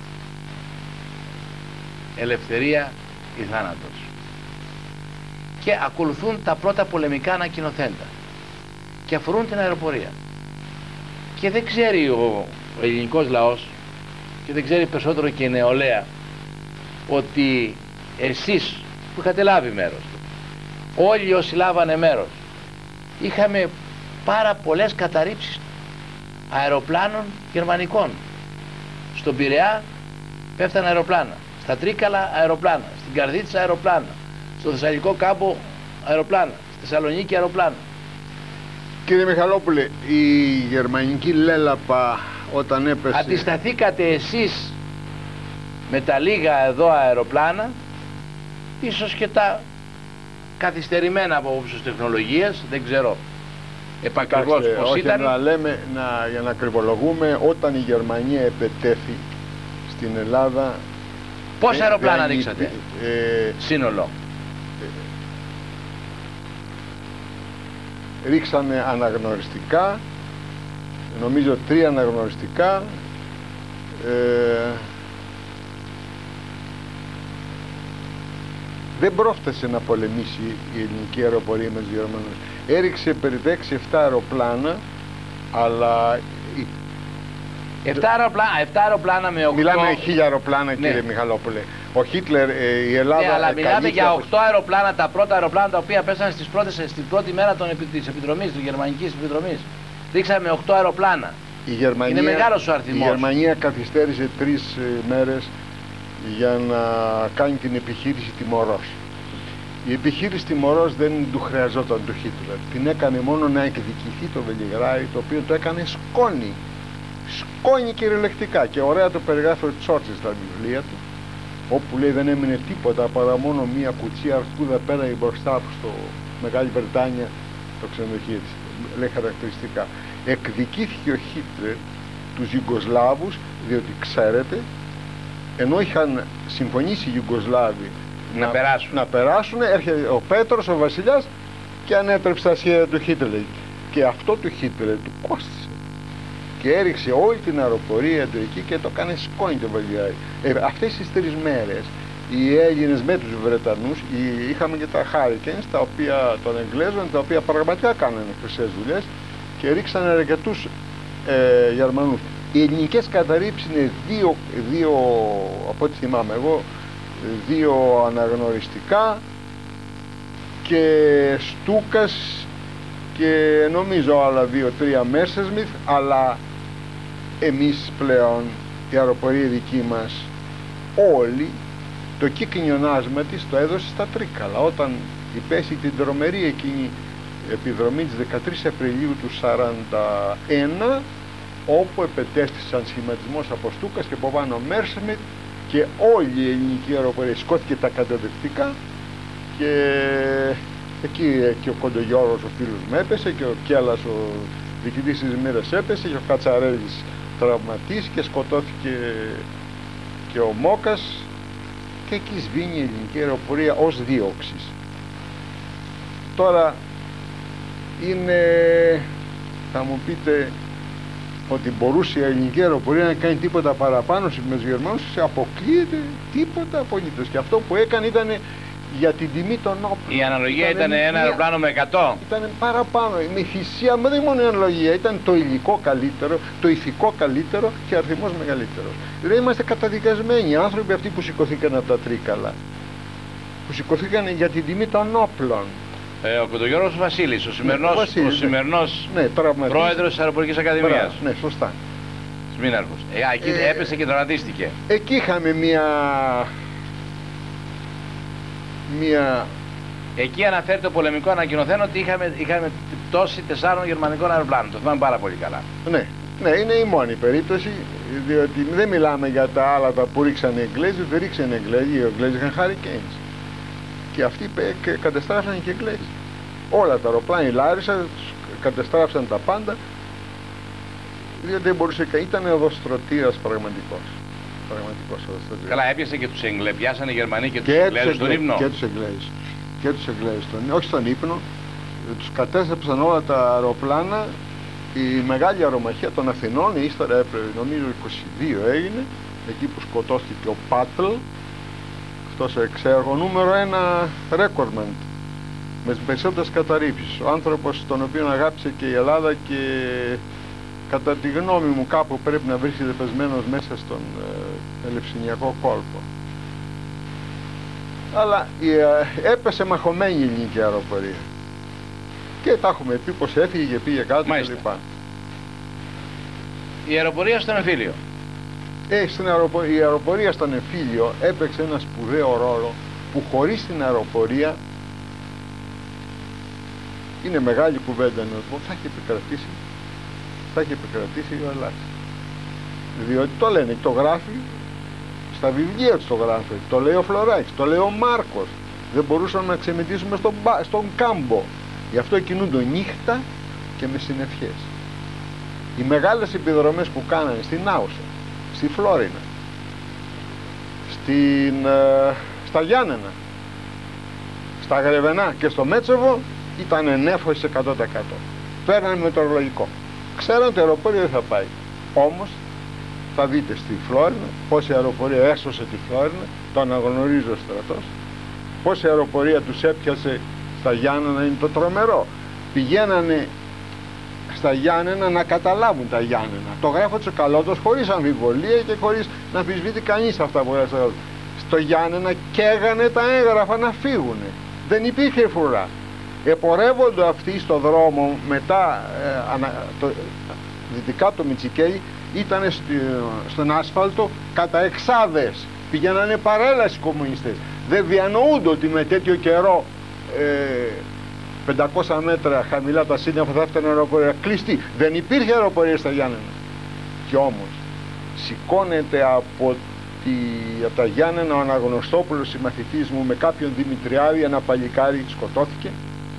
ελευθερία ή θάνατος. Και ακολουθούν τα πρώτα πολεμικά ανακοινοθέντα και αφορούν την αεροπορία. Και δεν ξέρει ο, ο ελληνικός λαός, και δεν ξέρει περισσότερο και η νεολαία, ότι εσείς που είχατε λάβει μέρος, όλοι όσοι λάβανε μέρος, είχαμε πάρα πολλές καταρρίψεις αεροπλάνων γερμανικών. Στον Πειραιά πέφτανε αεροπλάνα, στα Τρίκαλα αεροπλάνα, στην Καρδίτσα αεροπλάνα, στο Θεσσαλικό κάμπο αεροπλάνα, στη Θεσσαλονίκη αεροπλάνα.
Κύριε Μιχαλόπουλε, η γερμανική λέλαπα όταν έπεσε...
Αντισταθήκατε εσείς με τα λίγα εδώ αεροπλάνα, ίσως και τα καθυστερημένα από όψους τεχνολογίας, δεν ξέρω επακριβώς πώς
όχι
ήταν.
Να λέμε, να, για να κρυβολογούμε, όταν η Γερμανία επετέθη στην Ελλάδα...
Πόσα
ε,
αεροπλάνα
ε,
ρίξατε,
ε,
σύνολο?
Ε, ρίξανε αναγνωριστικά, νομίζω τρία αναγνωριστικά, ε, δεν πρόφτασε να πολεμήσει η ελληνική αεροπορία με τους Γερμανούς. Έριξε περίπου έξι εφτά αεροπλάνα, αλλά...
εφτά αεροπλάνα, εφτά αεροπλάνα με οκτώ...
Μιλάμε χίλια αεροπλάνα,
ναι.
Κύριε Μιχαλόπουλε. Ο Χίτλερ, ε, η Ελλάδα...
Ναι, αλλά μιλάμε για
από...
οκτώ αεροπλάνα, τα πρώτα αεροπλάνα τα οποία πέσανε στις πρώτες, στην πρώτη μέρα των, της επιδρομής, της γερμανικής επιδρομής. Ρίξαμε οκτώ αεροπλάνα.
Η Γερμανία,
είναι μεγάλος ο αριθμός.
Η Γερμανία καθυστέρησε τρεις ε, μέρες για να κάνει την επιχείρηση Τιμωρός. Η επιχείρηση Τιμωρός δεν του χρειαζόταν του Χίτλερ. Την έκανε μόνο να εκδικηθεί το Βελιγράδι, το οποίο το έκανε σκόνη. Σκόνη κυριολεκτικά. Και ωραία το περιγράφει ο Τσόρτσιλ στα βιβλία του, όπου λέει δεν έμεινε τίποτα παρά μόνο μία κουτσία αρκούδα πέρα ή μπροστά από στο Μεγάλη Βρετάνια το ξενοδοχείο της. Λέει χαρακτηριστικά. Εκδικήθηκε ο Χίτλερ τους Ιουγκοσλάβους, διότι ξέρετε, ενώ είχαν συμφωνήσει οι Ιουγκοσλάβοι
να, να περάσουν,
να περάσουν, έρχεται ο Πέτρος, ο βασιλιάς, και ανέτρεψε τα σχέδια του Χίτλερ. Και αυτό του Χίτλερ του κόστησε. Και έριξε όλη την αεροπορία του εκεί και το έκανε σκόνη το Βελιγράδι. Ε, αυτές τις τρεις μέρες οι Έλληνες με τους Βρετανούς, οι, είχαμε και τα Hurricanes, τα οποία, των Εγγλέζων, τα οποία πραγματικά κάνανε χρυσές δουλειές και ρίξανε αρκετούς ε, Γερμανούς. Οι ελληνικές καταρρήψεις είναι δύο, δύο, από ό,τι θυμάμαι εγώ, δύο αναγνωριστικά και Στούκας και νομίζω άλλα δύο-τρία Messerschmitt, αλλά εμείς πλέον, η αεροπορία δική μας, όλοι, το κύκνιονάσμα της το έδωσε στα Τρίκαλα. Όταν υπέστη την τρομερή εκείνη επιδρομή της δεκατρείς Απριλίου του σαράντα ένα, όπου επετέστησαν σχηματισμός από Στούκας και από πάνω Messerschmitt και όλη η ελληνική αεροπορία σκόθηκε τα καταδευτικά και εκεί και ο Κοντογιώργος ο φίλος μου έπεσε και ο Κέλλας ο διοικητής της Μοίρας έπεσε και ο Κατσαρέλης τραυματίστηκε και σκοτώθηκε και ο Μόκας και εκεί σβήνει η ελληνική αεροπορία ως δίωξης. Τώρα είναι, θα μου πείτε, ότι μπορούσε η ελληνική αεροπορία να κάνει τίποτα παραπάνω με τους Γερμανούς, αποκλείεται τίποτα απολύτως. Και αυτό που έκανε ήταν για την τιμή των όπλων.
Η αναλογία ήταν, ήταν ένα αεροπλάνο με εκατό.
Ήταν παραπάνω. Με θυσία, μα δεν μόνο η αναλογία. Ήταν το υλικό καλύτερο, το ηθικό καλύτερο και αριθμός μεγαλύτερος. Δηλαδή είμαστε καταδικασμένοι. Οι άνθρωποι αυτοί που σηκωθήκαν από τα Τρίκαλα, που σηκωθήκαν για την τιμή των όπλων.
Ε, ο Κοντογιώργος Βασίλης, ο σημερινός,
ναι, ο Βασίλης,
ο σημερινός
ναι,
πρόεδρος της Αεροπορικής Ακαδημίας.
Ναι, σωστά.
Σμήναρχος. Ε, εκεί ε, έπεσε και τραυματίστηκε.
Εκεί είχαμε μία... μία...
Εκεί αναφέρει το πολεμικό ανακοινωθέν ότι είχαμε, είχαμε πτώση τεσσάρων γερμανικών αεροπλάνων. Το θυμάμαι πάρα πολύ καλά.
Ναι, ναι, είναι η μόνη περίπτωση, διότι δεν μιλάμε για τα άλλα τα που ρίξανε οι Εγγλέζοι, δεν ρίξανε οι Εγγλέζοι, οι Εγγλέζοι είχαν Hurricanes. Και αυτοί κατεστράφησαν και οι Εγγλέζοι. Όλα τα αεροπλάνα, η Λάρισα, κατεστράφησαν τα πάντα, διότι δεν μπορούσε, ήταν οδοστρωτήρας πραγματικός. Πραγματικός οδοστρωτήρας.
Καλά, έπιασε και τους Εγγλέζους, πιάσανε οι Γερμανοί και τους
και
Εγγλέζους στον ύπνο.
Και τους Εγγλέζους. Και τους Εγγλέζους, όχι στον ύπνο, τους κατέστρεψαν όλα τα αεροπλάνα. Η μεγάλη αερομαχία των Αθηνών, η ύστερα έπρεπε, νομίζω είκοσι δύο έγινε, εκεί που σκοτώθηκε ο Πάτλ, αυτός εξέργο νούμερο ένα ρέκορμεντ, με τις περισσότερες καταρρήψεις. Ο άνθρωπος τον οποίο αγάπησε και η Ελλάδα και κατά τη γνώμη μου κάπου πρέπει να βρίσκεται πεσμένος μέσα στον ε, Ελευσινιακό κόλπο. Αλλά ε, έπεσε μαχωμένη η ελληνική αεροπορία. Και τα έχουμε πει πως έφυγε και πήγε κάτω κλπ.
Η αεροπορία στον εμφύλιο.
Ε, στην αεροπο... Η αεροπορία στον εμφύλιο έπαιξε ένα σπουδαίο ρόλο που χωρίς την αεροπορία, είναι μεγάλη κουβέντα να πω, θα έχει επικρατήσει, θα έχει επικρατήσει η Ελλάδα. Διότι το λένε, το γράφει, στα βιβλία του το γράφει, το λέει ο Φλωράκης, το λέει ο Μάρκος. Δεν μπορούσαμε να ξεμετήσουμε στον, στον κάμπο. Γι' αυτό κινούνται νύχτα και με συννεφιές. Οι μεγάλες επιδρομές που κάνανε στην Άουσα, στη Φλόρινα, στην, ε, στα Γιάννενα, στα Γρεβενά και στο Μέτσεβο ήταν νέφος εκατό τοις εκατό. Παίρνανε μετεωρολογικό. Ξέραν ότι η αεροπορία δεν θα πάει. Όμως θα δείτε στη Φλόρινα πώς η αεροπορία έσωσε τη Φλόρινα, το αναγνωρίζει ο στρατός, πώς η αεροπορία τους έπιασε στα Γιάννενα, είναι το τρομερό. Πηγαίνανε στα Γιάννενα να καταλάβουν τα Γιάννενα. Το γράφω Τσοκαλώτος χωρίς αμφιβολία και χωρίς να αμφισβητεί κανείς αυτά που έγραψε. στο Γιάννενα καίγανε τα έγγραφα να φύγουνε. Δεν υπήρχε φρουρά. Επορεύονται αυτοί στο δρόμο μετά, ε, ανα, το, δυτικά από το Μητσικέλι, ήταν στον άσφαλτο κατά εξάδες. Πηγαίνανε παρέλαση οι κομμουνιστές. Δεν διανοούνται ότι με τέτοιο καιρό ε, πεντακόσια μέτρα χαμηλά τα σύννεφα θα έφτανε αεροπορία. Κλειστή. Δεν υπήρχε αεροπορία στα Γιάννενα. Κι όμως σηκώνεται από, τη, από τα Γιάννενα ο Αναγνωστόπουλος, συμμαθητής μου, με κάποιον Δημητριάδη, ένα παλικάρι, σκοτώθηκε.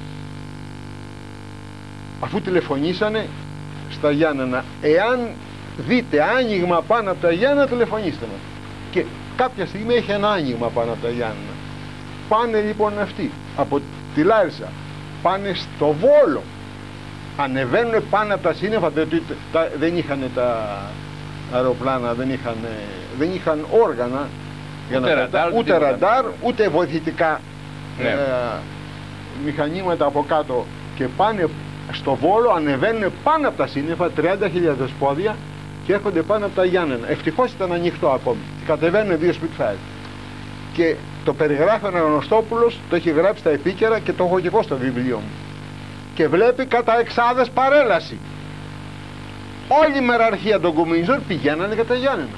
Αφού τηλεφωνήσανε στα Γιάννενα, εάν δείτε άνοιγμα πάνω από τα Γιάννενα, τηλεφωνήστε μας. Και κάποια στιγμή έχει ένα άνοιγμα πάνω από τα Γιάννενα. Πάνε λοιπόν αυτοί από τη Λάρισα, πάνε στο Βόλο, ανεβαίνουν πάνω από τα σύννεφα, διότι δεν είχαν τα αεροπλάνα, δεν είχαν, δεν είχαν όργανα, για ούτε, να ραντάρ, ούτε ραντάρ, ούτε βοηθητικά ναι. ε, μηχανήματα από κάτω, και πάνε στο Βόλο, ανεβαίνουν πάνω από τα σύννεφα, τριάντα χιλιάδες πόδια, και έρχονται πάνω από τα Γιάννενα. Ευτυχώς ήταν ανοιχτό ακόμη και κατεβαίνουν δύο Spitfire. Και το περιγράφει ο Αναγνωστόπουλος, το έχει γράψει στα επίκαιρα και το έχω και εγώ στο βιβλίο μου. Και βλέπει κατά εξάδες παρέλαση. Όλη η μεραρχία των κομμουνιστών πηγαίνανε για τα Γιάννενα.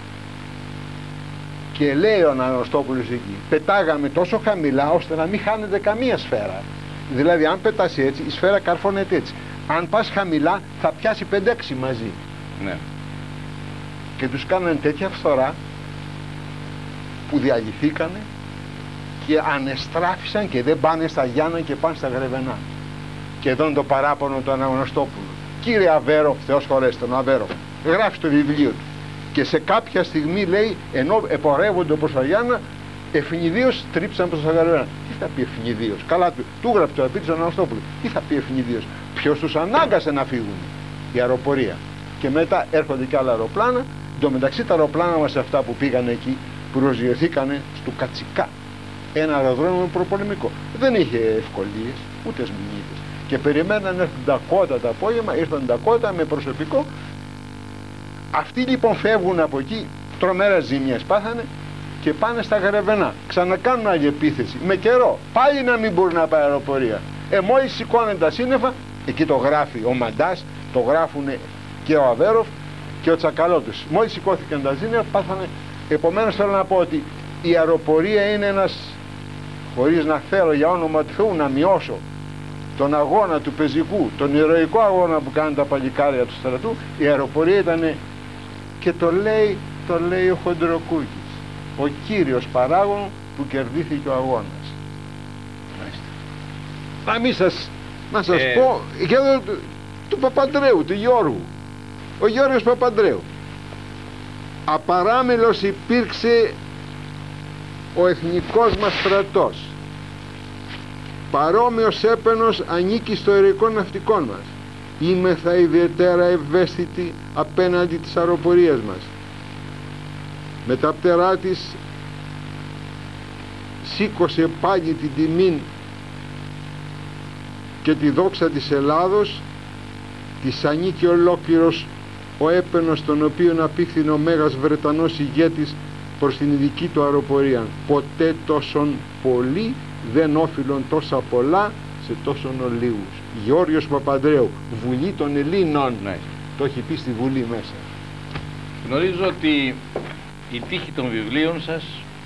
Και λέει ο Αναγνωστόπουλος εκεί, πετάγαμε τόσο χαμηλά ώστε να μην χάνεται καμία σφαίρα. Δηλαδή αν πετάσει έτσι, η σφαίρα καρφώνεται έτσι. Αν πας χαμηλά θα πιάσει πέντε έξι μαζί.
Ναι.
Και τους κάνανε τέτοια φθορά που διαλυθήκανε και ανεστράφησαν και δεν πάνε στα Γιάννα και πάνε στα Γρεβενά. Και εδώ είναι το παράπονο του Αναγνωστόπουλου. Κύριε Αβέρο, Θεός χωρέσει τον Αβέρο, γράφει στο βιβλίο του. Και σε κάποια στιγμή λέει, ενώ επορεύονται προς τα Γιάννα, ευνηδίως τρίψαν προς τα Γρεβενά. Τι θα πει ευνηδίως? Καλά του, του γράφει το επίτης του Αναγνωστόπουλου. Τι θα πει ευνηδίως? Ποιος τους ανάγκασε να φύγουν? Η αεροπορία. Και μετά έρχονται και άλλα αεροπλάνα. Εν τω μεταξύ τα αεροπλάνα μας αυτά που πήγανε εκεί προσγειωθήκανε στο Κατσικά, ένα αεροδρόμιο προπολεμικό. Δεν είχε ευκολίες ούτε σμηνίτες. Και περιμέναν να έρθουν Ντακότα το απόγευμα, ήρθαν Ντακότα με προσωπικό. Αυτοί λοιπόν φεύγουν από εκεί, τρομερές ζημιές πάθανε και πάνε στα Γρεβενά. Ξανακάνουν άλλη επίθεση με καιρό. Πάλι να μην μπορεί να πάει αεροπορία. Ε, μόλις σηκώνουν τα σύννεφα, εκεί το γράφει ο Μαντάς, το γράφουν και ο Αβέροφ και ο Τσακαλώτης. Μόλις σηκώθηκαν τα σύννεφα, πάθανε. Επομένως θέλω να πω ότι η αεροπορία είναι ένας, χωρίς να θέλω για όνομα του Θεού να μειώσω τον αγώνα του πεζικού, τον ηρωικό αγώνα που κάνουν τα παλικάρια του στρατού, η αεροπορία ήταν, και το λέει, το λέει ο Χοντροκούκης, ο κύριος παράγων που κερδίθηκε ο αγώνας. Να μην σας, να σας ε... πω για το, του, του Παπαντρέου, του Γιώργου. Ο Γιώργος Παπαντρέου. Απαράμιλος υπήρξε ο εθνικός μας στρατός. Παρόμοιος έπαινος ανήκει στο ηρωικό ναυτικό μας. Είμεθα ιδιαίτερα ευαίσθητοι απέναντι της αεροπορίας μας. Με τα πτερά της σήκωσε πάλι την τιμή και τη δόξα της Ελλάδος, της ανήκει ολόκληρος ο έπαινος τον οποίον απίχθηνε ο Μέγας Βρετανός ηγέτης προς την ειδική του αεροπορία. Ποτέ τόσον πολύ δεν όφιλον τόσα πολλά σε τόσον ολίγους. Γεώργιος Παπαντρέου, Βουλή των Ελλήνων.
Ναι.
Το έχει πει στη Βουλή μέσα.
Γνωρίζω ότι η τύχη των βιβλίων σας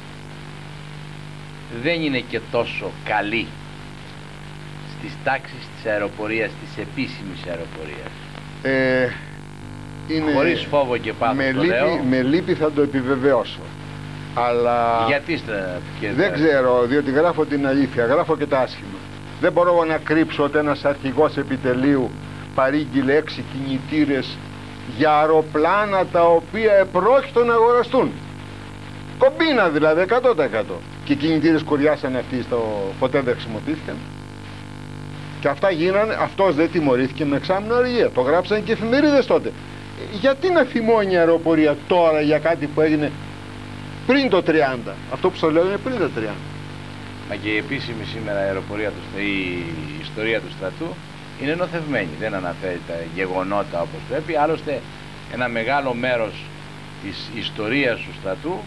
δεν είναι και τόσο καλή στις τάξεις της αεροπορίας, της επίσημης αεροπορίας.
Ε, είναι...
Χωρίς φόβο και πάθος
με
το
λύπη,
λέω.
Με λύπη θα το επιβεβαιώσω. Αλλά
γιατί στρα...
δεν ξέρω, διότι γράφω την αλήθεια, γράφω και τα άσχημα. Δεν μπορώ να κρύψω ότι ένας αρχηγός επιτελείου παρήγγειλε έξι κινητήρες για αεροπλάνα τα οποία επρόκειτο να αγοραστούν. Κομπίνα δηλαδή, εκατό τοις εκατό. Και οι κινητήρες κουριάσανε αυτοί, στο... ποτέ δεν χρησιμοποιήθηκαν. Και αυτά γίνανε, αυτός δεν τιμωρήθηκε με εξάμηνο αργία. Το γράψαν και εφημερίδες τότε. Γιατί να θυμώνει η αεροπορία τώρα για κάτι που έγινε πριν το τριάντα? Αυτό που σας λέω είναι πριν το τριάντα.
Μα και η επίσημη σήμερα αεροπορία του, η ιστορία του στρατού είναι νοθευμένη. Δεν αναφέρει τα γεγονότα όπως πρέπει. Άλλωστε ένα μεγάλο μέρος της ιστορίας του στρατού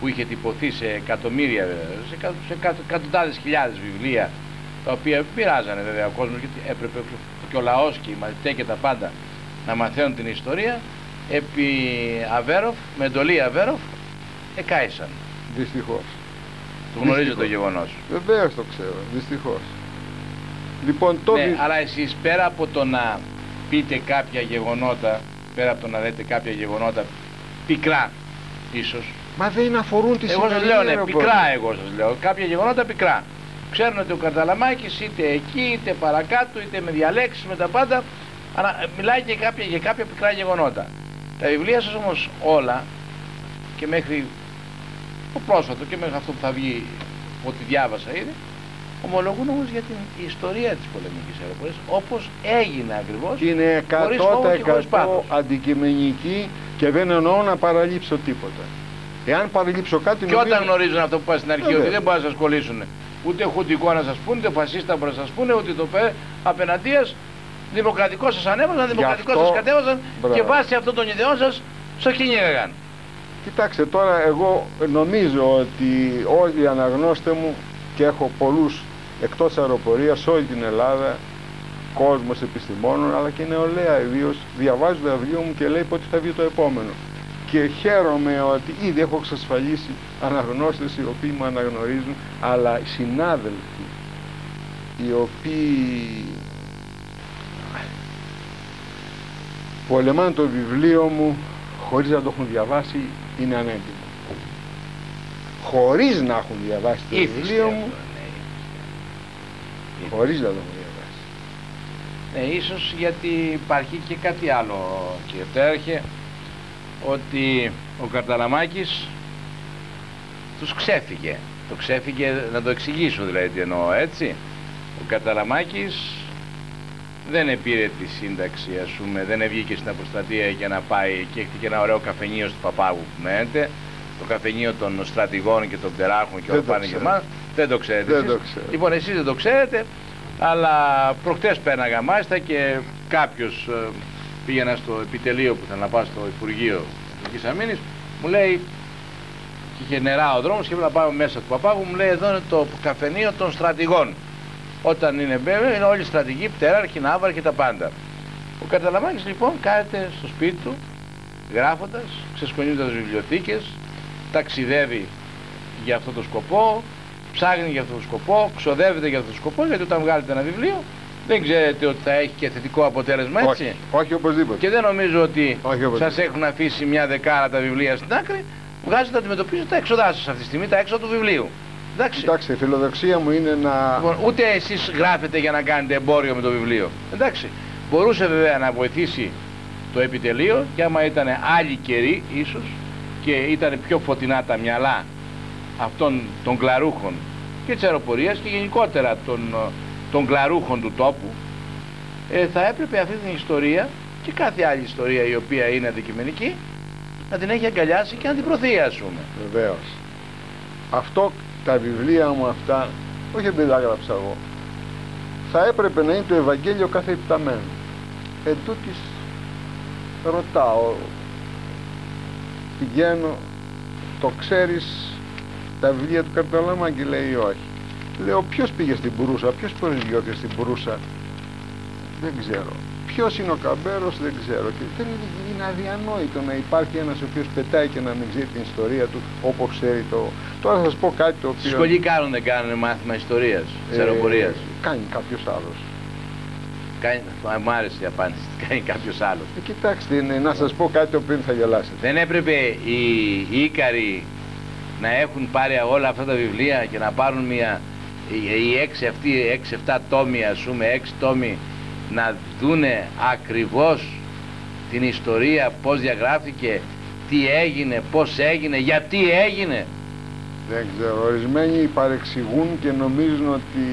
που είχε τυπωθεί σε εκατομμύρια, σε, εκατο, σε εκατοντάδες χιλιάδες βιβλία, τα οποία πειράζανε βέβαια ο κόσμος, γιατί έπρεπε και ο λαός και οι μαθητές και τα πάντα να μαθαίνουν την ιστορία. Επί Αβέροφ, με εντολή Αβέροφ, εκάησαν.
Δυστυχώς.
Το γνωρίζω το γεγονός.
Βεβαίως το ξέρω, δυστυχώς. Λοιπόν, το
ναι,
δι...
αλλά εσείς πέρα από το να πείτε κάποια γεγονότα, πέρα από το να λέτε κάποια γεγονότα πικρά ίσως.
Μα δεν αφορούν τη
Εγώ σας λέω, ναι, πικρά εγώ σας λέω, κάποια γεγονότα πικρά. Ξέρουν ότι ο Καρταλαμάκης είτε εκεί είτε παρακάτω είτε με διαλέξεις με τα πάντα, αλλά μιλάει και κάποια, για κάποια πικρά γεγονότα. Τα βιβλία σας όμως όλα και μέχρι το πρόσφατο και μέχρι αυτό που θα βγει, ό,τι διάβασα ήδη, ομολογούν όμως για την ιστορία της πολεμικής αεροπορίας όπως έγινε ακριβώς.
Είναι εκατό τοις εκατό αντικειμενική και δεν εννοώ να παραλείψω τίποτα. Εάν παραλείψω κάτι...
Και όταν γνωρίζουν αυτό που είπα στην αρχή, ότι δεν μπορούν να σας κολλήσουν ούτε χουντικό να σας πούνε, ούτε φασίστα να σας πούνε, ούτε το πέ απέναντίας, δημοκρατικό σας ανέβασαν, δημοκρατικό αυτό... σας κατέβασαν. Μπράβο. Και βάσει αυτών των ιδεών σας σας κυνήγαγαν.
Κοιτάξτε, τώρα εγώ νομίζω ότι όλοι οι αναγνώστε μου, και έχω πολλούς εκτός αεροπορίας σε όλη την Ελλάδα, κόσμος επιστημόνων αλλά και νεολαία ιδίως, διαβάζει το βιβλίο μου και λέει πότε θα βγει το επόμενο. Και χαίρομαι ότι ήδη έχω εξασφαλίσει αναγνώστες οι οποίοι με αναγνωρίζουν, αλλά συνάδελφοι οι οποίοι πολεμάνε το βιβλίο μου χωρίς να το έχουν διαβάσει είναι ανέντιμο. Χωρίς να έχουν διαβάσει το
Ήφιστε
βιβλίο
αυτό,
μου,
ναι.
χωρίς να το έχουν διαβάσει.
Ναι, ίσως γιατί υπάρχει και κάτι άλλο, κύριε Πτέρχε, ότι ο Καρταλαμάκης τους ξέφυγε. Το ξέφυγε, να το εξηγήσω δηλαδή τι εννοώ, έτσι. Ο Καρταλαμάκης δεν επήρε τη σύνταξη, ας πούμε, δεν βγήκε στην αποστρατεία για να πάει και έχει και ένα ωραίο καφενείο στο Παπάγου που μένετε, το καφενείο των στρατηγών και των πτεράχων και όλα πάνε και εμάς. Δεν το ξέρετε
δεν
εσείς.
Το ξέρω.
Λοιπόν, εσείς δεν το ξέρετε, αλλά προχτές πέρναγα μάλιστα και κάποιος ε, πήγαινα στο επιτελείο που ήθελα να πάω στο Υπουργείο Εθνικής Αμήνης, μου λέει, και είχε νερά ο δρόμος και ήθελα να πάω μέσα του Παπάγου, μου λέει εδώ είναι το καφενείο των στρατηγών. Όταν είναι βέβαια είναι όλοι στρατηγοί, πτεράρχοι, ναύαρχοι, τα πάντα. Ο Καρταλαμάκης λοιπόν κάθεται στο σπίτι του γράφοντας, ξεσκονίζοντας βιβλιοθήκες, ταξιδεύει για αυτό το σκοπό, ψάχνει για αυτό το σκοπό, ξοδεύεται για αυτό το σκοπό, γιατί όταν βγάλετε ένα βιβλίο δεν ξέρετε ότι θα έχει και θετικό αποτέλεσμα, έτσι.
Όχι, όχι οπωσδήποτε.
Και δεν νομίζω ότι
όχι,
σας έχουν αφήσει μια δεκάρα τα βιβλία στην άκρη, βγάζετε, αντιμετωπίζετε τα έξοδά σας αυτή τη στιγμή, τα έξοδα του βιβλίου. Εντάξει.
Κοιτάξτε, η φιλοδοξία μου είναι να...
Λοιπόν, ούτε εσείς γράφετε για να κάνετε εμπόριο με το βιβλίο. Εντάξει. Μπορούσε βέβαια να βοηθήσει το επιτελείο και άμα ήταν άλλοι καιροί ίσως και ήταν πιο φωτεινά τα μυαλά αυτών των κλαρούχων και της αεροπορίας και γενικότερα των, των κλαρούχων του τόπου, ε, θα έπρεπε αυτή την ιστορία και κάθε άλλη ιστορία η οποία είναι αντικειμενική να την έχει αγκαλιάσει και να την προωθεί, ας πούμε.
Βεβαίως. Αυτό, τα βιβλία μου αυτά, όχι επειδή τα έγραψα εγώ, θα έπρεπε να είναι το Ευαγγέλιο κάθε υπταμένο. Εν τούτης ρωτάω, πηγαίνω, το ξέρεις τα βιβλία του Καρταλαμάκη, λέει όχι. Λέω ποιος πήγε στην Μπρούσα, ποιος προσγειώθηκε στην Μπρούσα, δεν ξέρω. Ποιος είναι ο Καμπέρος, δεν ξέρω. Και δεν είναι αδιανόητο να υπάρχει ένας ο οποίος πετάει και να μην ξέρει την ιστορία του όπως ξέρει το... Τώρα θα σας πω κάτι το οποίο...
Σχολοί κάνουν, δεν κάνουν μάθημα ιστορίας, της ε, αεροπορίας.
Κάνει κάποιος άλλος.
Κάνει, μου άρεσε η απάντηση, κάνει κάποιος άλλος.
Ε, κοιτάξτε, ναι, να σας πω κάτι το οποίο θα γελάσετε.
Δεν έπρεπε οι, οι Ίκαροι να έχουν πάρει όλα αυτά τα βιβλία και να πάρουν μια... οι έξι, αυτοί, έξι εφτά τόμοι, ας πούμε, έξι τόμοι, να δούνε ακριβώς την ιστορία, πώς διαγράφηκε, τι έγινε, πώς έγινε, γιατί έγινε.
Δεν ξέρω, ορισμένοι παρεξηγούν και νομίζουν ότι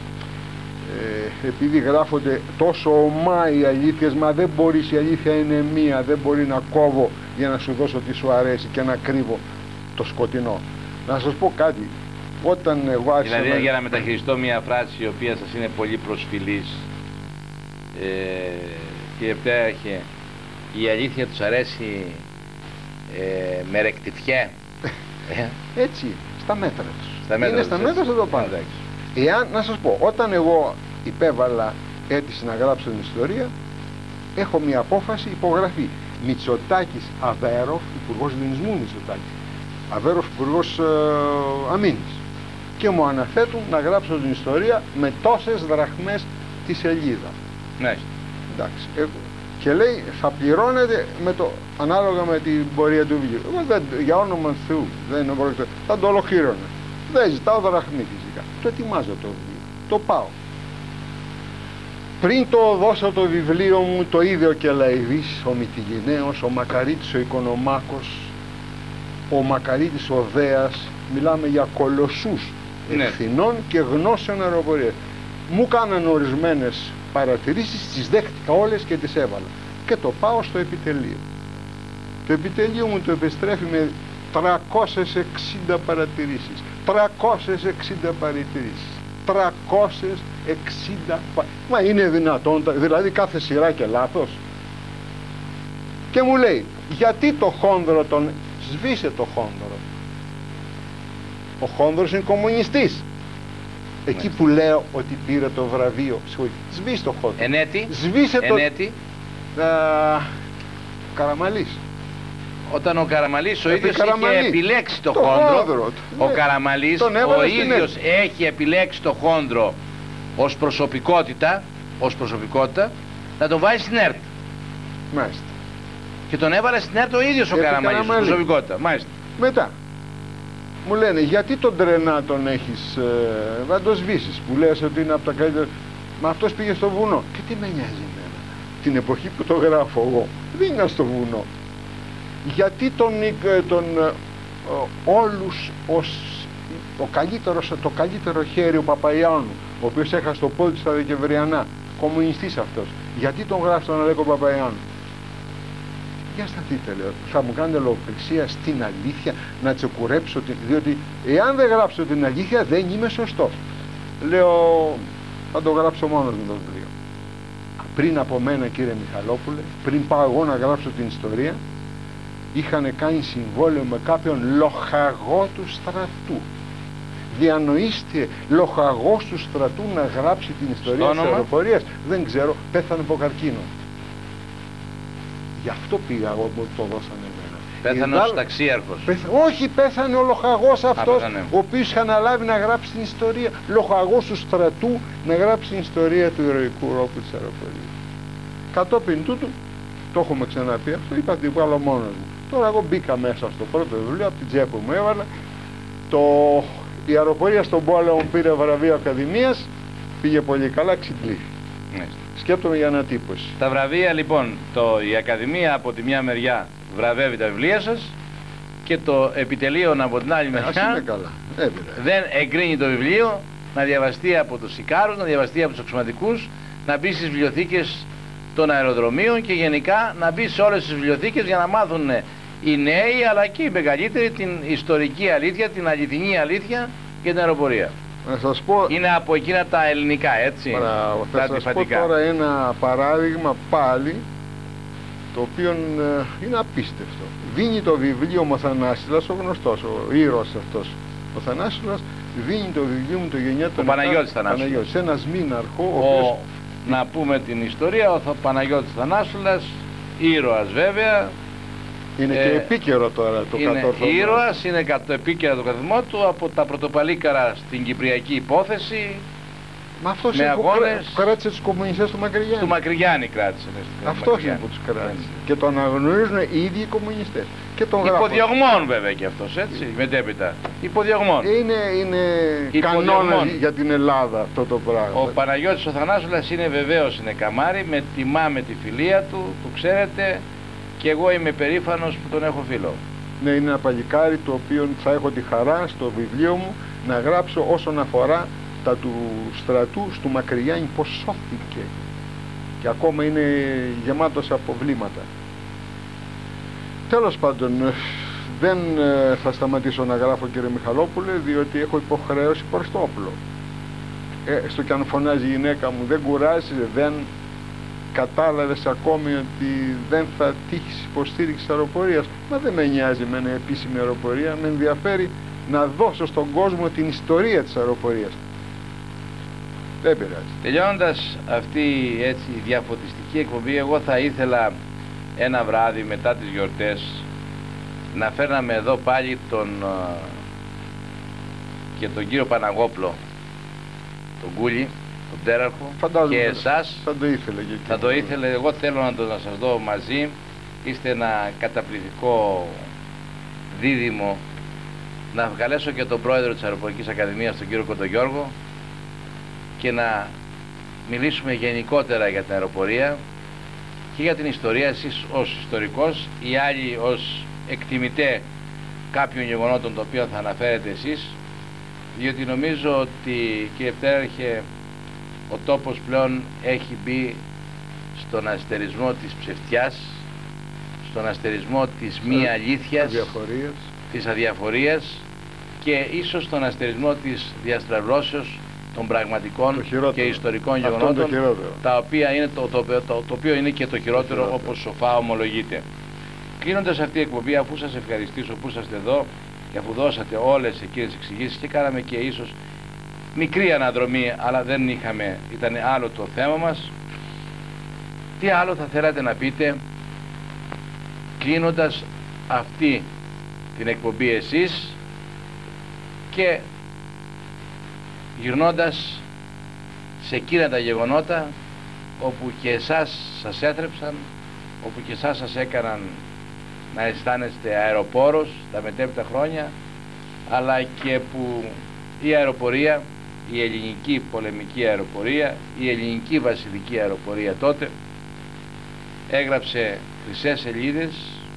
ε, επειδή γράφονται τόσο ομά οι αλήθειες, μα δεν μπορείς, η αλήθεια είναι μία, δεν μπορεί να κόβω για να σου δώσω τι σου αρέσει και να κρύβω το σκοτεινό. Να σας πω κάτι, όταν εγώ άρχισα...
Δηλαδή
να...
για να μεταχειριστώ μια φράση η οποία σας είναι πολύ προσφυλής, Ε, κύριε Πτέραχε, η αλήθεια τους αρέσει ε, με ρεκτιφιέ. Ε.
Έτσι, στα μέτρα τους.
Στα μέτρα
είναι στα
τους,
μέτρα
έτσι.
θα το πάρω. Εάν, να σας πω, όταν εγώ υπέβαλα αίτηση να γράψω την ιστορία, έχω μια απόφαση υπογραφή. Μητσοτάκης Αβέροφ, υπουργός Ελληνισμού Μητσοτάκης. Αβέροφ, υπουργός ε, Αμήνης. Και μου αναθέτουν να γράψω την ιστορία με τόσες δραχμές τη σελίδα.
Ναι.
Εντάξει. Ε, και λέει θα πληρώνετε με το, ανάλογα με την πορεία του βιβλίου. Εγώ δεν, για όνομα Θεού δεν είναι πρόκειται. Θα το ολοκλήρωνα. Δεν ζητάω δραχμή φυσικά. Το ετοιμάζω το βιβλίο. Το πάω. Πριν το δώσω το βιβλίο μου, το είδε ο Κελαϊδής, ο Μυτιληναίος, ο Μακαρίτης ο Οικονομάκος, ο Μακαρίτης ο Δέας, μιλάμε για κολοσσούς
ναι.
ευθυνών και γνώσεων αεροπορίας. Μου κάναν ορισμένες παρατηρήσεις, τις δέχτηκα όλες και τις έβαλα. Και το πάω στο επιτελείο. Το επιτελείο μου το επιστρέφει με τριακόσιες εξήντα παρατηρήσεις. τριακόσιες εξήντα παρατηρήσεις. τριακόσιες εξήντα. Μα είναι δυνατόν, δηλαδή κάθε σειρά και λάθος. Και μου λέει, γιατί το Χόνδρο τον... Σβήσε το Χόνδρο. Ο Χόνδρος είναι κομμουνιστής. Εκεί που λέω ότι πήρε το βραβείο. Σβήσε το Χόνδρο.
Ενέτη.
Σβήσε το...
Ενέτη.
Α, Καραμαλής.
Όταν ο Καραμαλής ο ίδιος
Καραμαλή.
είχε επιλέξει το,
το
Χόνδρο,
Χόνδρο.
ο
Ναι.
Καραμαλής ο ίδιος έχει επιλέξει το Χόνδρο ως προσωπικότητα, ως προσωπικότητα να τον βάλει στην ΕΡΤ.
Μάλιστα.
Και τον έβαλε στην ΕΡΤ ο ίδιος ο Καραμαλής, ως προσωπικότητα. Μάλιστα.
Μετά μου λένε, γιατί τον Τρενά τον έχεις, ε, να το σβήσεις, που λες ότι είναι από τα καλύτερα. Μα αυτός πήγε στο βουνό. Και τι με νοιάζει εμένα, την εποχή που το γράφω εγώ, δεν είναι στο βουνό. Γιατί τον, τον ε, όλους ως ο καλύτερος, το καλύτερο χέρι ο Παπαϊάννου, ο οποίος έχασε το πόδι του στα Δεκεμβριανά, κομμουνιστής αυτός, γιατί τον γράφει τον Αλέκο Παπαϊάννου? Για σταθείτε, λέω, θα μου κάνετε λογοκρισία στην αλήθεια, να τσεκουρέψω, διότι εάν δεν γράψω την αλήθεια δεν είμαι σωστός. Λέω, θα το γράψω μόνος με το βιβλίο. Πριν από μένα, κύριε Μιχαλόπουλε, πριν πάω εγώ να γράψω την ιστορία, είχαν κάνει συμβόλαιο με κάποιον λοχαγό του στρατού. Διανοείστε, λοχαγός του στρατού να γράψει την ιστορία της αεροπορίας? Δεν ξέρω, πέθανε από καρκίνο. Γι' αυτό πήγα εγώ που το δώσανε εμένα.
Πέθανε ο ταξίαρχος.
Πέθα... Όχι, πέθανε ο λοχαγός αυτός,
Α,
ο οποίος είχε αναλάβει να γράψει την ιστορία. Λοχαγός του στρατού να γράψει την ιστορία του ηρωικού ρόπου της αεροπορίας. Κατόπιν τούτου, το έχουμε ξαναπεί αυτό, είπα ότι βγάλω μόνος μου. Τώρα εγώ μπήκα μέσα στο πρώτο βιβλίο, από την τσέπη μου έβαλα. Το... Η αεροπορία στον πόλεμο πήρε βραβείο Ακαδημίας, πήγε πολύ καλά, ξυπλήθη. Ναι. Σκέπτομαι για ανατύπωση.
Τα βραβεία λοιπόν, το, η Ακαδημία από τη μια μεριά βραβεύει τα βιβλία σας και το επιτελείο από την άλλη μεριά δεν εγκρίνει το βιβλίο να διαβαστεί από τους Ικάρους, να διαβαστεί από τους αξιωματικούς, να μπει στις βιβλιοθήκες των αεροδρομίων και γενικά να μπει σε όλες τις βιβλιοθήκες για να μάθουν οι νέοι αλλά και οι μεγαλύτεροι την ιστορική αλήθεια, την αληθινή αλήθεια για την αεροπορία.
Να σας πω...
Είναι από εκείνα τα ελληνικά, έτσι.
Μπράβο, θα σας πω τώρα ένα παράδειγμα πάλι, το οποίο ε, είναι απίστευτο. Δίνει το βιβλίο μου ο Θανάσιλας, ο γνωστός, ο ήρωας αυτός. Ο Θανάσιλας δίνει το βιβλίο μου το γενιά των...
Ο Παναγιώτης Θανάσιλας.
Παναγιώτης, ένας μήναρχο, ο,
ο
οποίος...
Να πούμε την ιστορία, ο Παναγιώτης Θανάσιλας, ήρωας βέβαια.
Είναι
ε,
και επίκαιρο τώρα το κατόρθωμα.
Είναι ήρωας, είναι το επίκαιρο το καθισμό του από τα πρωτοπαλίκαρα στην Κυπριακή υπόθεση.
Μα αυτός
με
είναι
αγώνες...
που κράτησε τους κομμουνιστές του Μακρυγιάννη.
Του Μακρυγιάννη κράτησε.
Αυτός είναι που τους κράτησε. Και τον αναγνωρίζουν οι ίδιοι οι κομμουνιστές. Και τον
υποδιωγμών βέβαια και αυτός, έτσι, μετέπειτα. Υποδιωγμών.
Είναι, είναι κανόνας για την Ελλάδα αυτό το πράγμα.
Ο Παναγιώτης ο Θανάσουλας είναι βεβαίως είναι καμάρι, με τιμά με τη φιλία του, το ξέρετε, και εγώ είμαι περήφανος που τον έχω φίλο.
Ναι, είναι ένα παλικάρι το οποίο θα έχω τη χαρά στο βιβλίο μου να γράψω όσον αφορά τα του στρατού του Μακρυγιάννη, πως σώθηκε και ακόμα είναι γεμάτος από βλήματα. Τέλος πάντων, δεν θα σταματήσω να γράφω, κύριε Μιχαλόπουλε, διότι έχω υποχρέωση προς το όπλο. Ε, στο κι αν φωνάζει η γυναίκα μου, δεν κουράζει, δεν κατάλαβες ακόμη ότι δεν θα τύχεις υποστήριξη αεροπορίας? Μα δεν με νοιάζει με ένα επίσημη αεροπορία, με ενδιαφέρει να δώσω στον κόσμο την ιστορία της αεροπορίας. Δεν πειράζει.
Τελειώνοντας αυτή έτσι διαφωτιστική εκπομπή, εγώ θα ήθελα ένα βράδυ μετά τις γιορτές να φέρναμε εδώ πάλι τον και τον κύριο Παναγόπλο, τον Κούλη, τον Τέραρχο,
Φαντάζομαι,
και εσάς.
Θα το ήθελε και
Θα το ήθελε, εγώ θέλω να το να σας δω μαζί. Είστε ένα καταπληκτικό δίδυμο. Να καλέσω και τον πρόεδρο της Αεροπορικής Ακαδημίας, τον κύριο Κοντογιώργο, και να μιλήσουμε γενικότερα για την αεροπορία και για την ιστορία, εσείς ως ιστορικός, οι άλλοι ως εκτιμητέ κάποιων γεγονότων το οποίο θα αναφέρετε εσείς, διότι νομίζω ότι, κύριε Πτέραρχε, ο τόπος πλέον έχει μπει στον αστερισμό της ψευτιάς, στον αστερισμό της μη αλήθειας,
αδιαφορίας.
της αδιαφορίας και ίσως στον αστερισμό της διαστρεβλώσεως των πραγματικών και ιστορικών γεγονότων, τα οποία είναι το, το, το, το, το οποίο είναι και το χειρότερο, το όπως σοφά ομολογείται. Κλείνοντας αυτή η εκπομπή, αφού σας ευχαριστήσω που είσαστε εδώ και αφού δώσατε όλες εκείνες τις εξηγήσεις και κάναμε και ίσως μικρή αναδρομή, αλλά δεν είχαμε, ήταν άλλο το θέμα μας, τι άλλο θα θέλατε να πείτε κλείνοντας αυτή την εκπομπή εσείς και γυρνώντας σε εκείνα τα γεγονότα όπου και εσάς σας έτρεψαν, όπου και εσάς σας έκαναν να αισθάνεστε αεροπόρος τα μετέπειτα χρόνια, αλλά και που η αεροπορία, η ελληνική πολεμική αεροπορία, η ελληνική βασιλική αεροπορία τότε έγραψε χρυσές σελίδες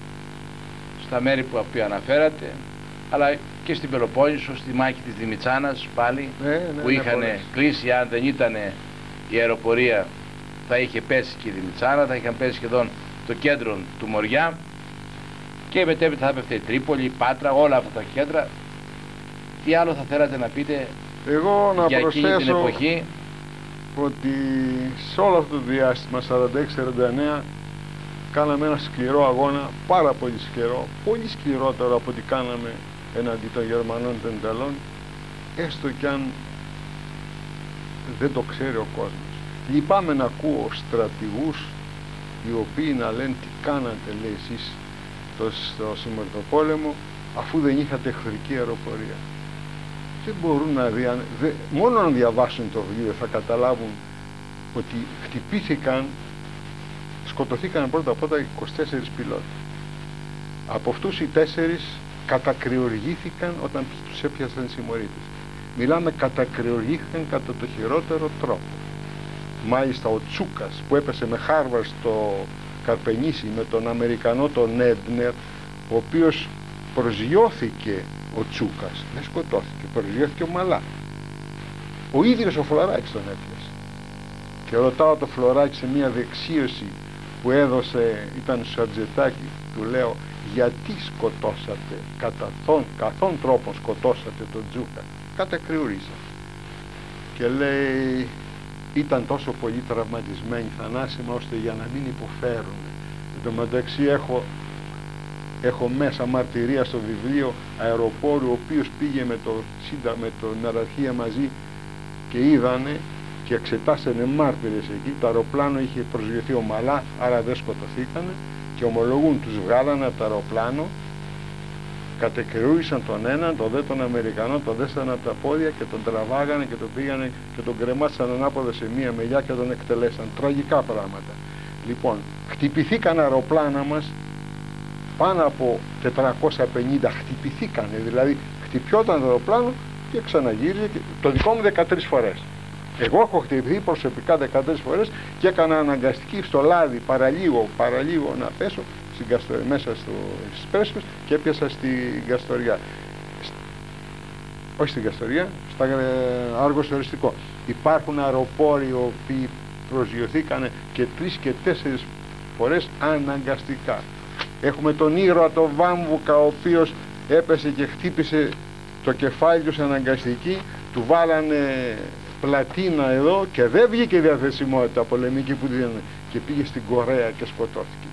στα μέρη που αναφέρατε, αλλά και στην Πελοπόννησο, στη μάχη της Δημητσάνας πάλι, ναι, ναι, που είχαν ναι, κλείσει. Αν δεν ήταν η αεροπορία θα είχε πέσει και η Δημητσάνα, θα είχαν πέσει σχεδόν το κέντρο του Μοριά και μετέπειτα θα έπεφτε η Τρίπολη, η Πάτρα, όλα αυτά τα κέντρα. Τι άλλο θα θέλατε να πείτε
Εγώ να
για εκείνη την εποχή?
Ότι σε όλο αυτό το διάστημα σαράντα έξι σαράντα εννέα κάναμε ένα σκληρό αγώνα, πάρα πολύ σκληρό, πολύ σκληρότερο από ό,τι κάναμε εναντί των Γερμανών των Ιταλών, έστω κι αν δεν το ξέρει ο κόσμος. Λυπάμαι να ακούω στρατηγούς οι οποίοι να λένε τι κάνατε, λέει, εσείς στο, στο Συμμορφοπόλεμο, αφού δεν είχατε εχθρική αεροπορία. Δεν μπορούν να δει, δε, μόνο να διαβάσουν το βιβλίο θα καταλάβουν ότι χτυπήθηκαν, σκοτωθήκαν πρώτα απ' όλα είκοσι τέσσερις πιλότοι. Από αυτούς οι τέσσερις κατακριοργήθηκαν όταν τους έπιασαν οι συμμορίτες. Μιλάμε κατακριοργήθηκαν κατά το χειρότερο τρόπο. Μάλιστα ο Τσούκας που έπεσε με Χάρβαρ στο Καρπενήσι με τον Αμερικανό τον Έντνερ, ο οποίος προσγειώθηκε ο Τσούκας, δεν σκοτώθηκε, προσγειώθηκε ομαλά. Ο ίδιος ο Φλωράκης τον έπιασε. Και ρωτάω το Φλωράκη σε μια δεξίωση που έδωσε, ήταν στο Σαρτζετάκι, του λέω, γιατί σκοτώσατε, καθόν, καθόν τρόπον σκοτώσατε τον Τσούκα? Κατακριούρισα. Και λέει, ήταν τόσο πολύ τραυματισμένοι θανάσιμα ώστε για να μην υποφέρουν. Εν τω μεταξύ έχω, έχω μέσα μαρτυρία στο βιβλίο αεροπόρου ο οποίος πήγε με, το, με τον Ναραρχία μαζί και είδανε και εξετάσανε μάρτυρες εκεί. Το αεροπλάνο είχε προσγειωθεί ομαλά, άρα δεν σκοτωθήκανε, και ομολογούν τους βγάλανε από το αεροπλάνο, κατεκριούρισαν τον έναν, τον δε τον Αμερικανό, τον δέσανε από τα πόδια και τον τραβάγανε και τον πήγανε και τον κρεμάσαν ανάποδα σε μία μελιά και τον εκτελέσαν. Τραγικά πράγματα. Λοιπόν, χτυπηθήκαν αεροπλάνα μας πάνω από τετρακόσια πενήντα, χτυπηθήκανε, δηλαδή χτυπιόταν το αεροπλάνο και ξαναγύριζε, και το δικό μου δεκατρείς φορές. Εγώ έχω χτυπηθεί προσωπικά δεκατρείς φορές και έκανα αναγκαστική στο λάδι παραλίγο, παραλίγο να πέσω στην Καστοριά, μέσα στις Πρέσπες, και έπιασα στην Καστοριά. Όχι στην Καστοριά, στα Άργος οριστικό. Υπάρχουν αεροπόροι οι οποίοι προσγειωθήκανε και τρεις και τέσσερις φορές αναγκαστικά. Έχουμε τον ήρωα τον Βάμβουκα, ο οποίος έπεσε και χτύπησε το κεφάλι του σε αναγκαστική, του βάλανε πλατίνα εδώ και δεν βγήκε η διαθεσιμότητα πολεμική που δίνανε και πήγε στην Κορέα και σκοτώθηκε.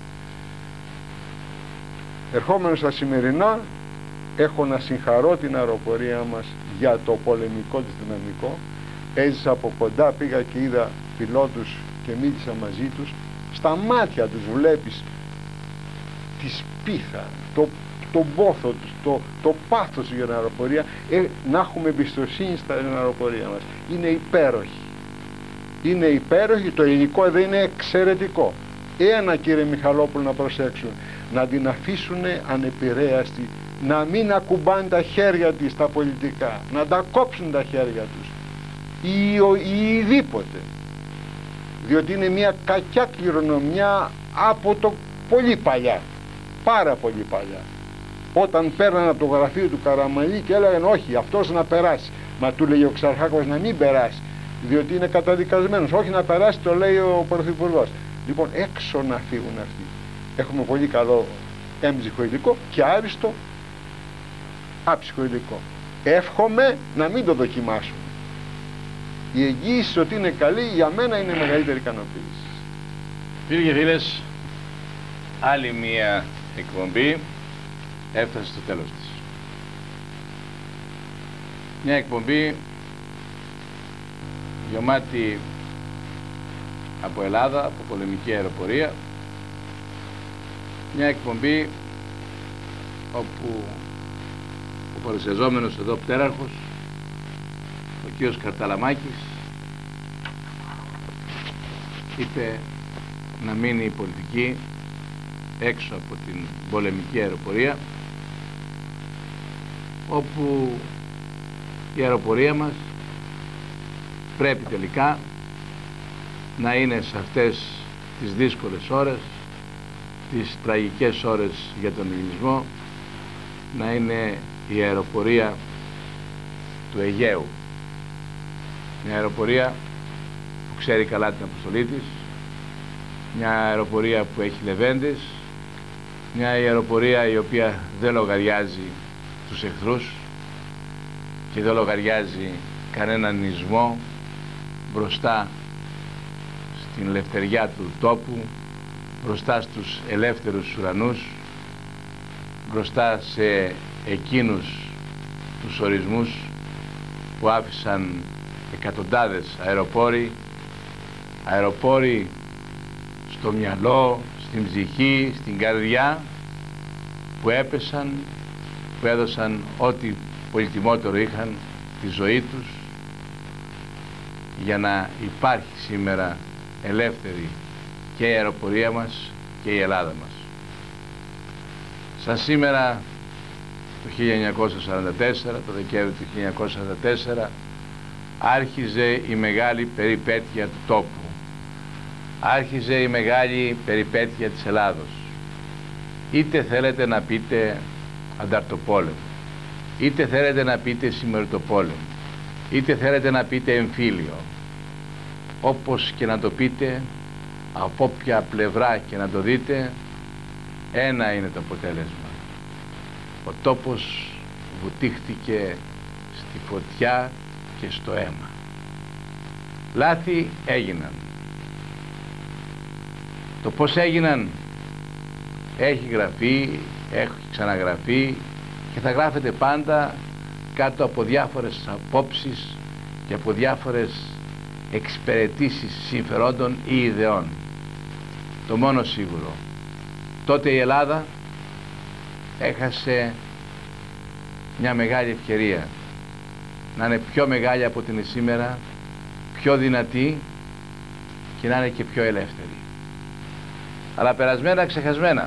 Ερχόμενος στα σημερινά, έχω να συγχαρώ την αεροπορία μας για το πολεμικό της δυναμικό. Έζησα από κοντά, πήγα και είδα πιλότους και μίλησα μαζί τους. Στα μάτια τους βλέπεις τη σπίθα, το, το πόθο τους, το, το πάθος για την αεροπορία. Ε, να έχουμε εμπιστοσύνη στην αεροπορία μας. Είναι υπέροχη. Είναι υπέροχη, το ελληνικό δεν είναι εξαιρετικό. Ένα, κύριε Μιχαλόπουλο, να προσέξουν, να την αφήσουν ανεπηρέαστη, να μην ακουμπάνε τα χέρια της στα πολιτικά, να τα κόψουν τα χέρια τους ή, ή ουδήποτε, διότι είναι μια κακιά κληρονομιά από το πολύ παλιά, πάρα πολύ παλιά, όταν παίρναν από το γραφείο του Καραμανλή και έλεγαν όχι, αυτός να περάσει, μα του λέει ο Ξαρχάκος να μην περάσει, διότι είναι καταδικασμένος, όχι να περάσει, το λέει ο Πρωθυπουργός. Λοιπόν, έξω να φύγουν αυτοί. Έχουμε πολύ καλό έμψυχο υλικό και άριστο άψυχο υλικό. Εύχομαι να μην το δοκιμάσουμε. Η εγγύηση ότι είναι καλή για μένα είναι μεγαλύτερη ικανοποίηση.
Φίλοι και φίλες, άλλη μία εκπομπή έφτασε στο τέλος της. Μια εκπομπή γεμάτη από Ελλάδα, από πολεμική αεροπορία. Μια εκπομπή όπου ο παρουσιαζόμενος εδώ πτέραρχος, ο κύριος Καρταλαμάκης, είπε να μείνει η πολιτική έξω από την πολεμική αεροπορία, όπου η αεροπορία μας πρέπει τελικά να είναι σε αυτές τις δύσκολες ώρες, τις τραγικές ώρες για τον ελληνισμό, να είναι η αεροπορία του Αιγαίου. Μια αεροπορία που ξέρει καλά την αποστολή της, μια αεροπορία που έχει λεβέντες, μια αεροπορία η οποία δεν λογαριάζει τους εχθρούς και δεν λογαριάζει κανέναν ισμό μπροστά στην ελευθεριά του τόπου, μπροστά στους ελεύθερους ουρανούς, μπροστά σε εκείνους τους ορισμούς που άφησαν εκατοντάδες αεροπόροι, αεροπόροι στο μυαλό, στην ψυχή, στην καρδιά, που έπεσαν, που έδωσαν ό,τι πολυτιμότερο είχαν, τη ζωή τους, για να υπάρχει σήμερα ελεύθερη και η αεροπορία μας και η Ελλάδα μας. Σαν σήμερα το χίλια εννιακόσια σαράντα τέσσερα, το Δεκέμβριο του χίλια εννιακόσια σαράντα τέσσερα, άρχιζε η μεγάλη περιπέτεια του τόπου. Άρχιζε η μεγάλη περιπέτεια της Ελλάδος. Είτε θέλετε να πείτε ανταρτοπόλεμο, είτε θέλετε να πείτε σημεριτοπόλεμο, είτε θέλετε να πείτε εμφύλιο. Όπως και να το πείτε, από όποια πλευρά και να το δείτε, ένα είναι το αποτέλεσμα. Ο τόπος βουτήχτηκε στη φωτιά και στο αίμα. Λάθη έγιναν. Το πώς έγιναν έχει γραφεί, έχει ξαναγραφεί και θα γράφεται πάντα κάτω από διάφορες απόψεις και από διάφορες εξυπηρετήσεις συμφερόντων ή ιδεών. Το μόνο σίγουρο, τότε η Ελλάδα έχασε μια μεγάλη ευκαιρία να είναι πιο μεγάλη από την σήμερα, πιο δυνατή και να είναι και πιο ελεύθερη. Αλλά περασμένα ξεχασμένα.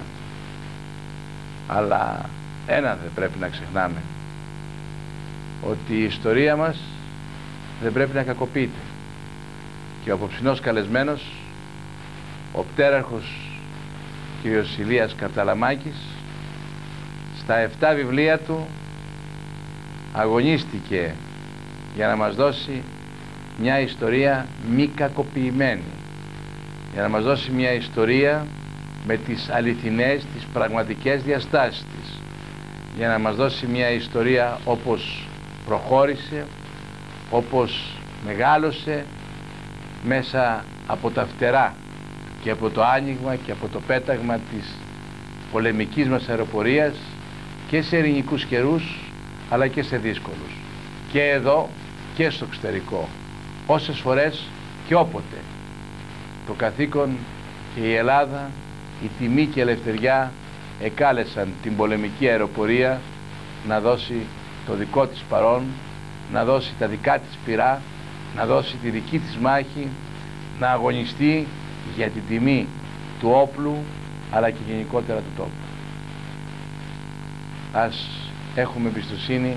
Αλλά ένα δεν πρέπει να ξεχνάμε, ότι η ιστορία μας δεν πρέπει να κακοποιείται. Και ο απόψινός καλεσμένος, ο πτέραρχος κ. Ηλίας Καρταλαμάκης, στα εφτά βιβλία του αγωνίστηκε για να μας δώσει μια ιστορία μη κακοποιημένη, για να μας δώσει μια ιστορία με τις αληθινές, τις πραγματικές διαστάσεις της, για να μας δώσει μια ιστορία όπως προχώρησε, όπως
μεγάλωσε μέσα από τα φτερά και από το άνοιγμα και από το πέταγμα της πολεμικής μας αεροπορίας και σε ειρηνικούς καιρούς αλλά και σε δύσκολους, και εδώ και στο εξωτερικό, όσες φορές και όποτε το καθήκον και η Ελλάδα, η τιμή και η ελευθεριά εκάλεσαν την πολεμική αεροπορία να δώσει το δικό της παρόν, να δώσει τα δικά της πυρά, να δώσει τη δική της μάχη, να αγωνιστεί για την τιμή του όπλου αλλά και γενικότερα του τόπου. Ας έχουμε εμπιστοσύνη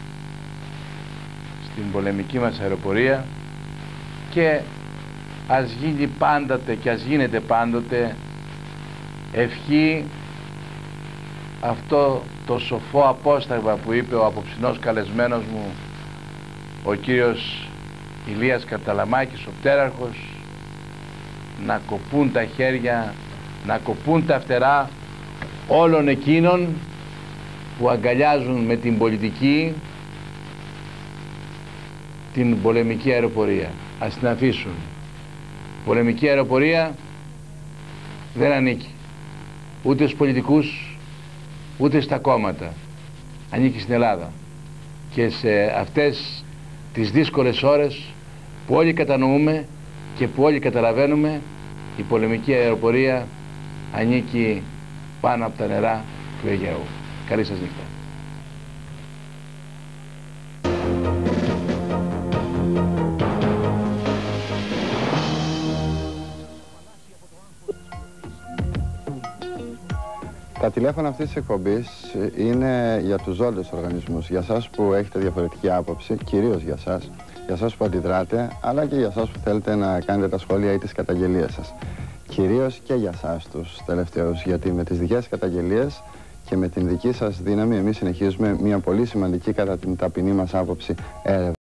στην πολεμική μας αεροπορία και ας γίνει πάντοτε και ας γίνεται πάντοτε ευχή αυτό το σοφό απόσταγμα που είπε ο απόψινός καλεσμένος μου, ο κύριος Ηλίας Καρταλαμάκης, ο πτέραρχος, να κοπούν τα χέρια, να κοπούν τα φτερά όλων εκείνων που αγκαλιάζουν με την πολιτική την πολεμική αεροπορία. Ας την αφήσουν. Η πολεμική αεροπορία δεν ανήκει ούτε στους πολιτικούς ούτε στα κόμματα. Ανήκει στην Ελλάδα, και σε αυτές τις δύσκολες ώρες που όλοι κατανοούμε και που όλοι καταλαβαίνουμε, η πολεμική αεροπορία ανήκει πάνω από τα νερά του Αιγαίου. Καλή σας νύχτα.
Τα τηλέφωνα αυτής της εκπομπής είναι για τους ζώντες οργανισμούς, για σας που έχετε διαφορετική άποψη, κυρίως για σας, για σας που αντιδράτε, αλλά και για σας που θέλετε να κάνετε τα σχόλια ή τις καταγγελίες σας. Κυρίως και για σας τους τελευταίους, γιατί με τις δικές καταγγελίες και με την δική σας δύναμη εμείς συνεχίζουμε μια πολύ σημαντική κατά την ταπεινή μας άποψη έρευνα.